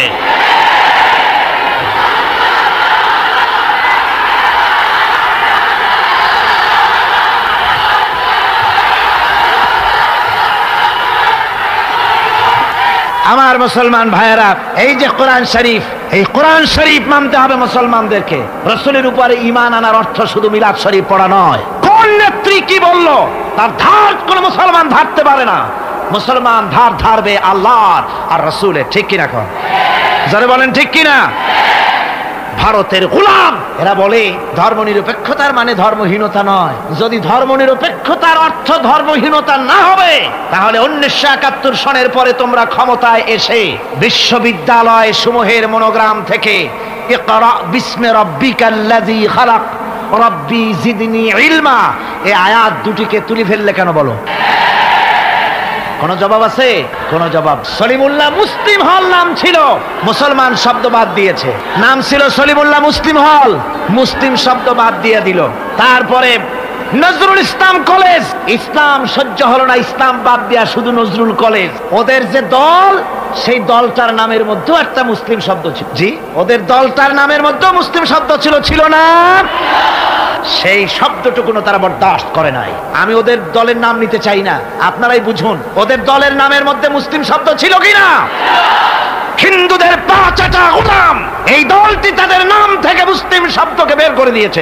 আমার মুসলমান ভাইয়েরা, এই যে কোরআন শরীফ, এই কোরআন শরীফ মানতে হবে মুসলমানদেরকে। রাসূলের উপরে ঈমান আনার অর্থ শুধু মিলাদ শরীফ পড়া নয়। কোন নেত্রী কি বলল তার ধার কোন মুসলমান ধারতে পারে না। মুসলমান ধার ধারবে আল্লাহর আর রাসূলের। ঠিক কিনা? কর জোরে বলেন, ঠিক কিনা? ভারতের গোলাম। এরা বলে ধর্মনিরপেক্ষতার মানে ধর্মহীনতা নয়। যদি ধর্মনিরপেক্ষতার অর্থ ধর্মহীনতা না হবে, তাহলে উনিশশো একাত্তর সনের পরে তোমরা ক্ষমতায় এসে বিশ্ববিদ্যালয় সমূহের মনোগ্রাম থেকে ইকরা বিস্মি রাব্বিকাল্লাযী খালাক রব্বি জিদনি ইলমা এই আয়াত দুটিকে তুলে ফেললে কেন বলো? কোন জবাব আছে? কোন জবাব? সলিমুল্লাহ মুসলিম হল নাম ছিল, মুসলমান শব্দ বাদ দিয়েছে। নাম ছিল সলিমুল্লাহ মুসলিম হল, মুসলিম শব্দ বাদ দিয়ে দিল। তারপরে নজরুল ইসলাম কলেজ, ইসলাম সহ্য হলো না, ইসলাম বাদ দিয়া শুধু নজরুল কলেজ। ওদের যে দল, সেই দলটার নামের মধ্যেও একটা মুসলিম শব্দ ছিল। জি, ওদের দলটার নামের মধ্যেও মুসলিম শব্দ ছিল, ছিল না? সেই শব্দটুকুনো তারা বরদাস্ত করে নাই। আমি ওদের দলের নাম নিতে চাই না, আপনারাই বুঝুন ওদের দলের নামের মধ্যে মুসলিম শব্দ ছিল কিনা। হিন্দুদের পাঁচটা গোলাম, এই দলটি তাদের নাম থেকে মুসলিম শব্দকে বের করে দিয়েছে।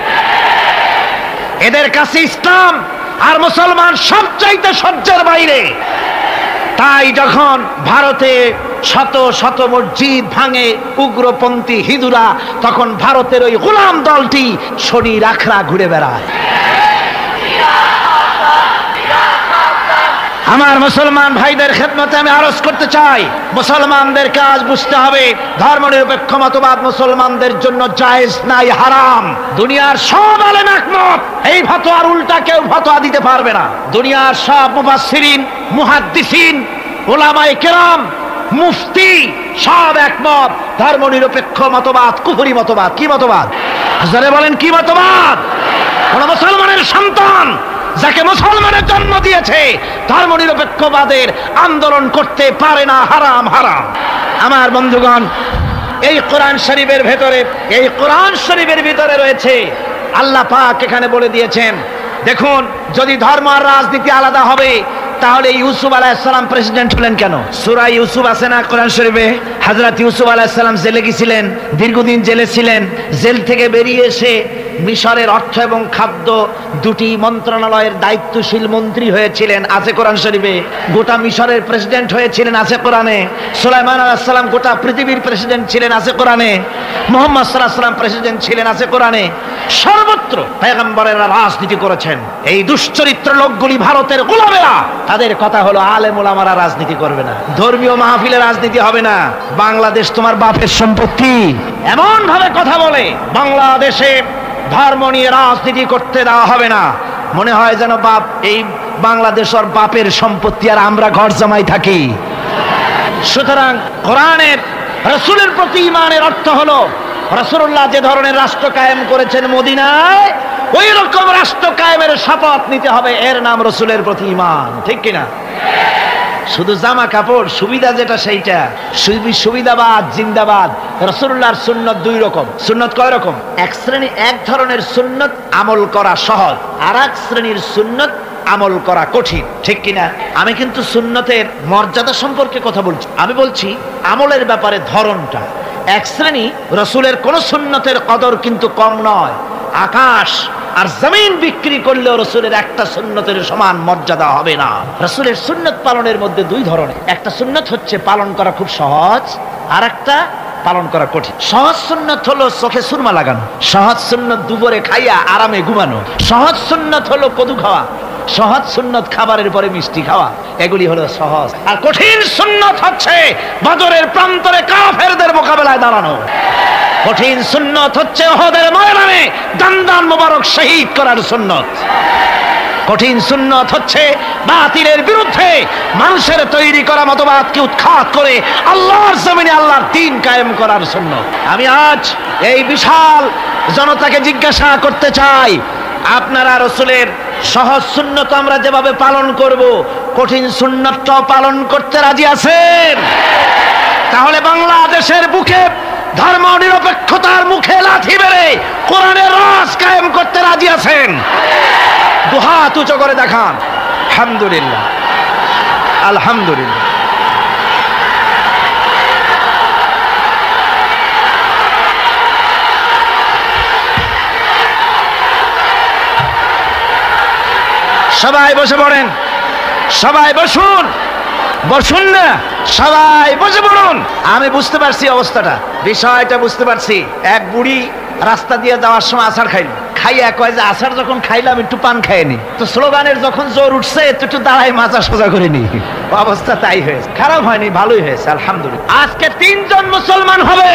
এদের কাছে ইসলাম আর মুসলমান সবচাইতে সহ্যের বাইরে। তাই যখন ভারতে শত শত মসজিদ ভাঙে উগ্রপন্থী হিন্দুরা, তখন ভারতের ওই গোলাম দলটি শনি রাখরা ঘুরে বেড়ায়। আমার মুসলমান ভাইদের খেদমতে আমি আরজ করতে চাই, মুসলমানদের কাজ বুঝতে হবে ধর্মনিরপেক্ষ মতবাদ মুসলমানদের জন্য জায়েজ নাই, হারাম। দুনিয়ার সব আলেম একমত, এই ফতোয়ার উল্টা কেউ ফতোয়া দিতে পারবে না। দুনিয়ার সব মুফাসসিরিন, মুহাদ্দিসিন, উলামায়ে কেরাম, মুফতি সব একমত, ধর্মনিরপেক্ষ মতবাদ কুফরি মতবাদ। কি মতবাদ? যারা বলেন কি মতবাদ? কোন মুসলমানের সন্তান যাকে মুসলমানের জন্ম দিয়েছে ধর্মনিরপেক্ষবাদের আন্দোলন করতে পারে না, হারাম, হারাম। আমার বন্ধুগণ, এই কোরআন শরীফের ভেতরে, এই কোরআন শরীফের ভিতরে রয়েছে, আল্লাহ পাক এখানে বলে দিয়েছেন, দেখুন যদি ধর্ম আর রাজনীতি আলাদা হবে, তাহলে ইউসুফ আলাইহিস সালাম প্রেসিডেন্ট হলেন কেন? সূরা ইউসুফ আছে না কোরআন শরীফে? হযরত ইউসুফ আলাইহিস সালাম জেলে গিয়েছিলেন, দীর্ঘদিন জেলে ছিলেন। জেল থেকে বেরিয়ে এসে মিশরের অর্থ এবং খাদ্য দুটি মন্ত্রণালয়ের দায়িত্বশীল মন্ত্রী হয়েছিলেন, আছে কোরআন শরীফে। গোটা মিশরের প্রেসিডেন্ট হয়েছিলেন, আছে কোরআনে। সুলাইমান আলাইহিস সালাম গোটা পৃথিবীর প্রেসিডেন্ট ছিলেন, আছে কোরআনে। মুহাম্মদ সাল্লাল্লাহু আলাইহি ওয়াসাল্লাম প্রেসিডেন্ট ছিলেন, আছে কোরআনে। সর্বত্র পয়গম্বরেরা রাজনীতি করেছেন। এই দুশ্চরিত্র লোকগুলি ভারতের গোলামেরা, তাদের কথা হলো আলেম ওলামারা রাজনীতি করবে না, ধর্মীয় মাহফিলে রাজনীতি হবে না, বাংলাদেশ তোমার বাপের সম্পত্তি, এমন ভাবে কথা বলে বাংলাদেশে ধর্ম নিয়ে রাজনীতি করতে দেওয়া হবে না। মনে হয় যেন বাপ এই বাংলাদেশ ওর বাপের সম্পত্তি আর আমরা ঘর জামাই থাকি। সুতরাং কোরআনের রাসূলের প্রতি ঈমানের অর্থ হলো রাসূলুল্লাহ যে ধরনের রাষ্ট্র কায়েম করেছেন মদিনায়, ওই রকম রাষ্ট্র কায়েমের শপথ নিতে হবে, এর নাম রাসূলের প্রতি ঈমান। ঠিক কিনা? শুধু জামা কাপড় সুবিধা যেটা সেইটা সুবিধাবাদ জিন্দাবাদ। রাসূলুল্লাহর সুন্নত দুই রকম। সুন্নত কয় রকম? এক শ্রেণী, এক ধরনের সুন্নত আমল করা সহজ, আর এক শ্রেণীর সুন্নত আমল করা কঠিন। ঠিক কিনা? আমি কিন্তু সুন্নতের মর্যাদা সম্পর্কে কথা বলছি, আমি বলছি আমলের ব্যাপারে ধরনটা। এক শ্রেণী রাসূলের কোন সুন্নতের কদর কিন্তু কম নয়, আকাশ আর জমিন বিক্রি করলেও রাসূলের একটা সুন্নতের সমান মর্যাদা হবে না। রাসূলের সুন্নত পালনের মধ্যে দুই ধরনের, একটা সুন্নত হচ্ছে পালন করা খুব সহজ, আর একটা পালন করা কঠিন। সহজ সুন্নত হলো চোখে সুরমা লাগানো, সহজ সুন্নত দুপুরে খাইয়া আরামে ঘুমানো, সহজ সুন্নত হলো কদু খাওয়া, সহজ সুন্নত খাবারের পরে মিষ্টি খাওয়া, এগুলি হলো সহজ। আর কঠিন সুন্নত হচ্ছে বদরের প্রান্তরে কাফেরদের মোকাবেলায় দাঁড়ানো। কঠিন সুন্নত হচ্ছে উহুদের ময়দানে দান্দান মোবারক শহীদ করার সুন্নত। কঠিন সুন্নত হচ্ছে বাতিলের বিরুদ্ধে মানুষের তৈরি করা মতবাদকে উৎখাত করে আল্লাহর জমিনে আল্লাহর দ্বীন কায়েম করার সুন্নত। আমি আজ এই বিশাল জনতাকে জিজ্ঞাসা করতে চাই, আপনারা রাসূলের সহজ সুন্নত আমরা যেভাবে পালন করব, কঠিন সুন্নতটাও পালন করতে রাজি আছেন? তাহলে বাংলাদেশের বুকে ধর্ম নিরপেক্ষতার মুখে লাথি মেরে কোরআনের রাজ কায়েম করতে রাজি আছেন? দুহাত উঁচু করে দেখান। আলহামদুলিল্লাহ, আলহামদুলিল্লাহ। সবাই বসে পড়েন, সবাই বসুন। বসুন না, সবাই বসে পড়ুন। আমি বুঝতে পারছি অবস্থাটা, বিষয়টা বুঝতে পারছি। এক বুড়ি রাস্তা দিয়ে যাওয়ার সময় আছাড় খাইল, খাইয়া কয় যে আছাড় যখন খাইলাম একটু পান খাইনি, তো স্লোগানের যখন জোর উঠছে একটু দাঁড়াই মাথা সোজা করে নি। অবস্থা তাই হয়েছে, খারাপ হয়নি, ভালোই হয়েছে আলহামদুলিল্লাহ। আজকে তিনজন মুসলমান হবে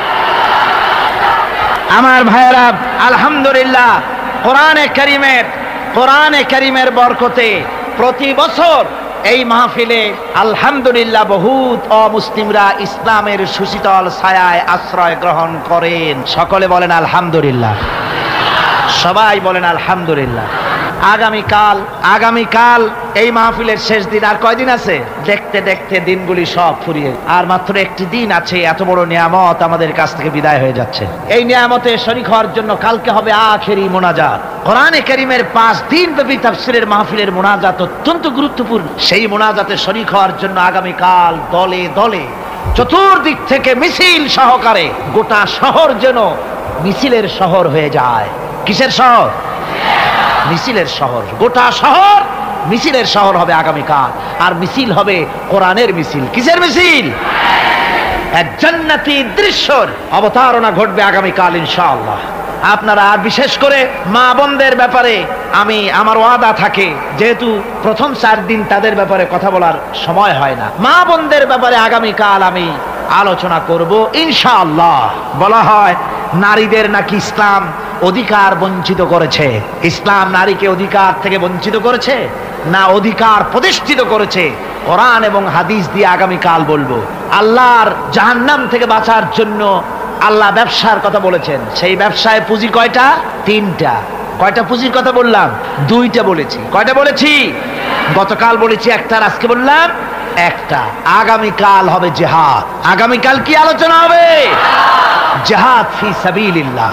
আমার ভাইয়েরা আলহামদুলিল্লাহ। কোরআনে কারীমের কোরআনে কারীমের বরকতে প্রতি বছর এই মাহফিলে আলহামদুলিল্লাহ বহুত অমুসলিমরা ইসলামের সুশীতল ছায়ায় আশ্রয় গ্রহণ করেন। সকলে বলেন আলহামদুলিল্লাহ, সবাই বলেন আলহামদুলিল্লাহ। আগামীকাল আগামীকাল এই মাহফিলের শেষ দিন। আর কয়দিন আছে? দেখতে দেখতে দিনগুলি সব ফুরিয়ে, আর মাত্র একটি দিন আছে। এত বড় নিয়ামত আমাদের কাছ থেকে বিদায় হয়ে যাচ্ছে। এই নিয়ামতে শরীক হওয়ার জন্য কালকে হবে আখেরি মোনাজাত। কোরআনে কারীমের পাঁচ দিন ব্যাপী তাফসীরের মাহফিলের মোনাজাত অত্যন্ত গুরুত্বপূর্ণ। সেই মোনাজাতে শরীক হওয়ার জন্য আগামীকাল দলে দলে চতুর্দিক থেকে মিছিল সহকারে গোটা শহর যেন মিছিলের শহর হয়ে যায়। কিসের শহর? মিছিলের শহর। গোটা শহর মিছিলের শহর হবে আগামীকাল। আর মিছিল হবে কোরআনের মিছিল। কিসের মিছিল? এক জান্নাতি দৃশ্যর অবতারণা ঘটবে আগামীকাল ইনশাআল্লাহ। আপনারা আর বিশেষ করে মা বোনদের ব্যাপারে আমি আমার ওয়াদা থাকে, যেহেতু প্রথম চার দিন তাদের ব্যাপারে কথা বলার সময় হয় না, মা বোনদের ব্যাপারে আগামীকাল আমি আলোচনা করব ইনশাআল্লাহ। বলা হয় নারীদের নাকি ইসলাম অধিকার বঞ্চিত করেছে। ইসলাম নারীকে অধিকার থেকে বঞ্চিত করেছে না অধিকার প্রতিষ্ঠিত করেছে? কোরআন এবং হাদিস দিয়ে আগামীকাল বলবো। আল্লাহর জাহান্নাম থেকে বাঁচার জন্য আল্লাহ ব্যবসার কথা বলেছেন। সেই ব্যবসায় পুঁজি কয়টা? তিনটা। কয়টা পুঁজির কথা বললাম? দুইটা বলেছি। কয়টা বলেছি? গতকাল বলেছি একটা, আজকে বললাম একটা। আগামীকাল হবে জিহাদ। আগামীকাল কি আলোচনা হবে? জিহাদ ফি সাবিলিল্লাহ।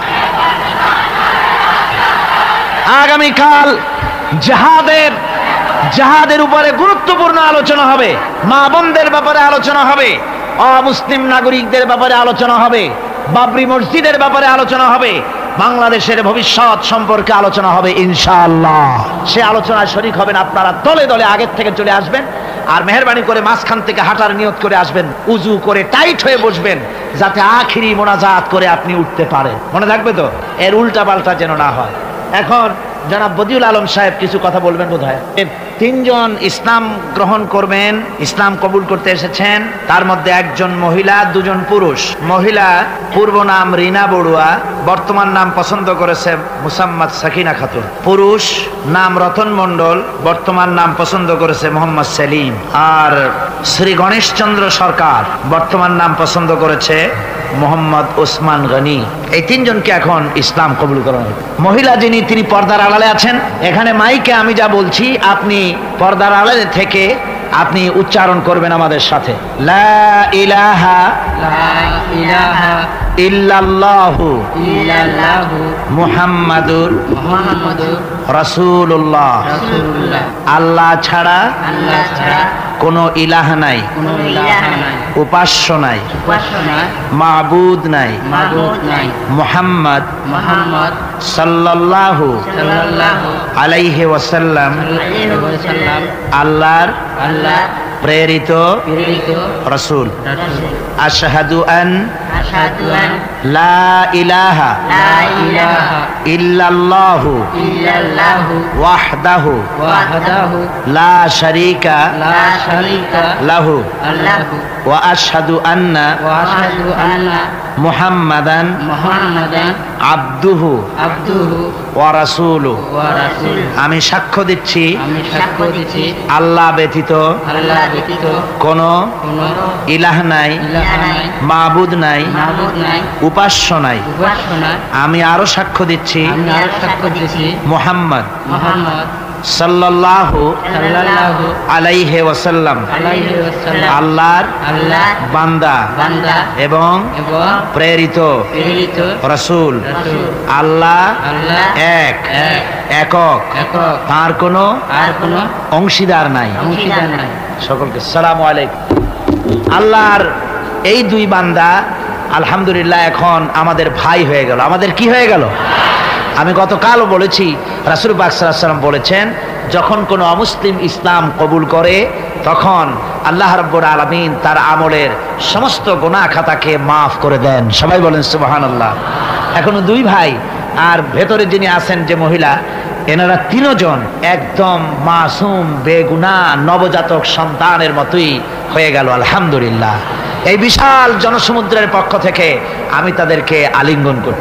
আগামীকাল জিহাদের জিহাদের উপরে গুরুত্বপূর্ণ আলোচনা হবে। মা বোনদের ব্যাপারে আলোচনা হবে, অমুসলিম নাগরিকদের ব্যাপারে আলোচনা হবে, বাবরি মসজিদের ব্যাপারে আলোচনা হবে, বাংলাদেশের ভবিষ্যৎ সম্পর্কে আলোচনা হবে ইনশাআল্লাহ। সে আলোচনায় শরীক হবেন আপনারা। দলে দলে আগের থেকে চলে আসবেন, আর মেহরবানি করে মাঝখান থেকে হাঁটার নিয়ত করে আসবেন। উজু করে টাইট হয়ে বসবেন, যাতে আখিরি মোনাজাত করে আপনি উঠতে পারেন। মনে থাকবে তো? এর উল্টা পাল্টা যেন না হয়। এখন জনাব বদিউল আলম সাহেব কিছু কথা বলবেন বোধ হয়। তিনজন ইসলাম গ্রহণ করবেন, ইসলাম কবুল করতে এসেছেন। তার মধ্যে একজন মহিলা, দুজন পুরুষ। মহিলা পূর্ব নাম রিনা বড়ুয়া, বর্তমান নাম পছন্দ করেছে মুসাম্মদ সাকিনা খাতুন। পুরুষ নাম রতন মণ্ডল, বর্তমান নাম পছন্দ করেছে মোহাম্মদ সেলিম। আর শ্রী গণেশচন্দ্র সরকার, বর্তমান নাম পছন্দ করেছে মোহাম্মদ ওসমান গনি। এই তিনজনকে এখন ইসলাম কবুল করানো। মহিলা যিনি, তিনি পর্দার আড়ালে আছেন। এখানে মাইকে আমি যা বলছি আপনি পর্দার আড়ালে থেকে আপনি উচ্চারণ করবেন আমাদের সাথে। লা ইলাহা ইল্লাল্লাহু মুহাম্মাদুর রাসূলুল্লাহ। আল্লাহ ছাড়া কোনো ইলাহ নাই, উপাস্য নাই, মাবুদ নাই, মুহাম্মদ সাল্লাল্লাহু আলাইহি ওয়াসাল্লাম আল্লাহর প্রেরিত রাসূল। আশহাদু আন লা ইলাহা ইল্লাল্লাহু ওয়াহদাহু লা শারীকা লাহু ওয়া আশহাদু আন্না মুহাম্মাদান আবদুহু ওয়া রাসূলুহু। আমি সাক্ষ্য দিচ্ছি আল্লাহ ব্যতীত কোনো ইলাহ নাই, মাবুদ নাই, উপাস্য নাই। আমি আরো সাক্ষ্য দিচ্ছি মুহাম্মদ সাল্লাল্লাহু আলাইহি ওয়াসাল্লাম আল্লাহর বান্দা এবং প্রেরিত রাসূল। আল্লাহ এক, একক, তার কোনো অংশীদার নাই। সকলকে আসসালামু আলাইকুম। আল্লাহর এই দুই বান্দা আলহামদুলিল্লাহ এখন আমাদের ভাই হয়ে গেল। আমাদের কি হয়ে গেল? আমি গতকালও বলেছি, রাসূল পাক সাল্লাল্লাহু আলাইহি ওয়াসাল্লাম বলেছেন, যখন কোনো অমুসলিম ইসলাম কবুল করে তখন আল্লাহ রাব্বুল আলামিন তার আমলের সমস্ত গুনাহ খাতাকে মাফ করে দেন। সবাই বলেন সুবহানাল্লাহ। এখনো দুই ভাই, আর ভেতরে যিনি আছেন যে মহিলা, এনারা তিনজন একদম মাসুম বেগুনাহ নবজাতক সন্তানের মতোই হয়ে গেল আলহামদুলিল্লাহ। এই বিশাল জনসমুদ্রের পক্ষ থেকে আমি তাদেরকে আলিঙ্গন করি।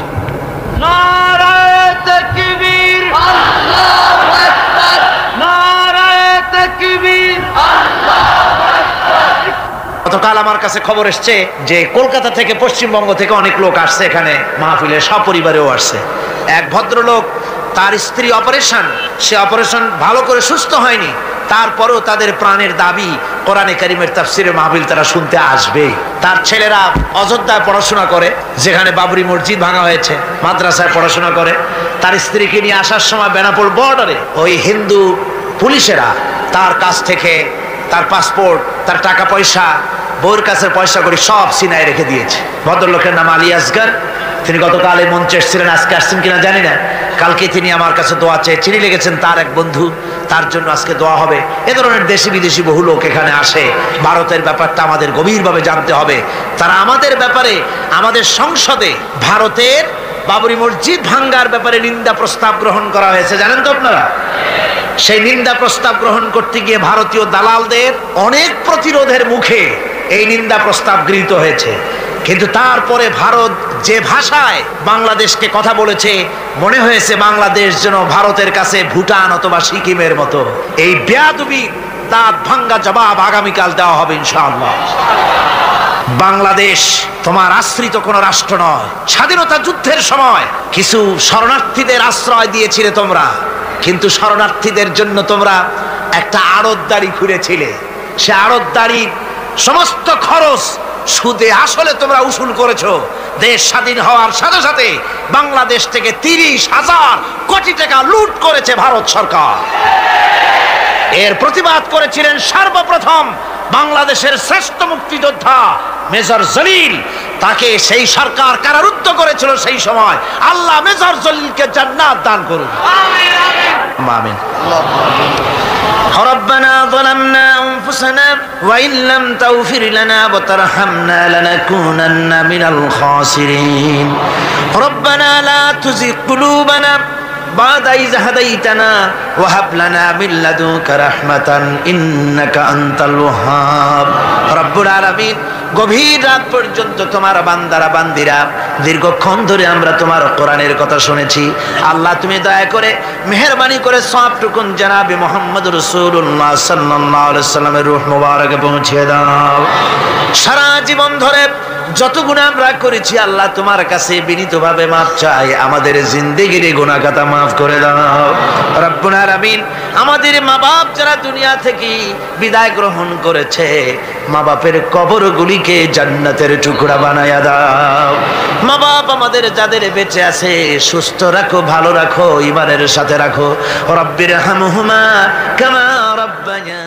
নারায়ে তাকবীর, আল্লাহু আকবার, নারায়ে তাকবীর, আল্লাহু আকবার। গতকাল আমার কাছে খবর এসছে যে কলকাতা থেকে, পশ্চিমবঙ্গ থেকে অনেক লোক আসছে এখানে মাহফিলে, সপরিবারেও আসছে। এক ভদ্রলোক, তার স্ত্রী অপারেশন, সে অপারেশন ভালো করে সুস্থ হয়নি, তারপরেও তাদের প্রাণের দাবি কোরআনে কারীমের তাফসীরের মাহফিল তারা শুনতে আসবে। তার ছেলেরা অযোধ্যায় পড়াশোনা করে, যেখানে বাবরি মসজিদ ভাঙা হয়েছে, মাদ্রাসায় পড়াশোনা করে। তার স্ত্রীকে নিয়ে আসার সময় বেনাপোল বর্ডারে ওই হিন্দু পুলিশেরা তার কাছ থেকে তার পাসপোর্ট, তার টাকা পয়সা, বউর কাছে পয়সা করে সব সিনায় রেখে দিয়েছে। ভদ্রলোকের নাম আলী আসগর। তিনি গতকাল এই মঞ্চে এসেছিলেন, আজকে আসছেন কিনা জানি না। কালকে তিনি আমার কাছে দোয়া চেয়ে চিনি লেগেছেন, তার এক বন্ধু, তার জন্য আজকে দোয়া হবে। এ ধরনের দেশি বিদেশি বহু লোক এখানে আসে। ভারতের ব্যাপারটা আমাদের গভীরভাবে জানতে হবে। তারা আমাদের ব্যাপারে, আমাদের সংসদে ভারতের বাবরি মসজিদ ভাঙ্গার ব্যাপারে নিন্দা প্রস্তাব গ্রহণ করা হয়েছে, জানেন তো আপনারা? সেই নিন্দা প্রস্তাব গ্রহণ করতে গিয়ে ভারতীয় দালালদের অনেক প্রতিরোধের মুখে এই নিন্দা প্রস্তাব গৃহীত হয়েছে। কিন্তু তারপরে ভারত যে ভাষায় বাংলাদেশকে কথা বলেছে, মনে হয়েছে বাংলাদেশ যেন ভারতের কাছে ভুটান অথবা সিকিমের মতো। এই বেয়াদবি দাঁত ভাঙ্গা জবাব আগামীকাল দেওয়া হবে ইনশাআল্লাহ। বাংলাদেশ তোমার আশ্রিত কোন রাষ্ট্র নয়। স্বাধীনতা যুদ্ধের সময় কিছু শরণার্থীদের আশ্রয় দিয়েছিলে তোমরা, কিন্তু শরণার্থীদের জন্য তোমরা একটা আড়তদারি খুলেছিলে। সে আড়তদারির সমস্ত খরচ সুদে আসলে তোমরা উসুল করেছো। দেশ স্বাধীন হওয়ার সাথে সাথে বাংলাদেশ থেকে তিরিশ হাজার কোটি টাকা লুট করেছে ভারত সরকার। এর প্রতিবাদ করেছিলেন সর্বপ্রথম বাংলাদেশের শ্রেষ্ঠ মুক্তিযোদ্ধা মেজর জলিল। তাকে সেই সরকার কারারুদ্ধ করেছিল সেই সময়। আল্লাহ মেজর জলিলকে জান্নাত দান করুন, আমিন। ربنا ظلمنا أنفسنا وإن لم تغفر لنا وترحمنا لنكونن من الخاسرين ربنا لا تزغ قلوبنا بعد إذ هديتنا وهب لنا من لدنك رحمة إنك أنت الوهاب رب العالمين। গভীর রাত পর্যন্ত তোমার বান্দারা বান্দিরা দীর্ঘক্ষণ ধরে আমরা তোমার কোরআনের কথা শুনেছি। আল্লাহ তুমি দয়া করে মেহেরবানি করে সবটুকুন জনাবে মুহাম্মদ রাসূলুল্লাহ সাল্লাল্লাহু আলাইহি সাল্লামের রূহ মুবারকে পৌঁছে দাও। সারা জীবন ধরে যত গুনাহ আমরা করেছি আল্লাহ তোমার কাছে বিনীতভাবে মাফ চাই, আমাদের জিন্দেগির গুনাহ খাতা মাফ করে দাও রব্বুল আলামিন। আমাদের মা বাপ যারা দুনিয়া থেকে বিদায় গ্রহণ করেছে, মা বাপের কবরগুলিকে জান্নাতের টুকরা বানায়া দাও। মা বাপ আমাদের যাদের বেঁচে আছে সুস্থ রাখো, ভালো রাখো, ঈমানের সাথে রাখো। রব্বিরহামহুমা কামা রাব্বায়ানি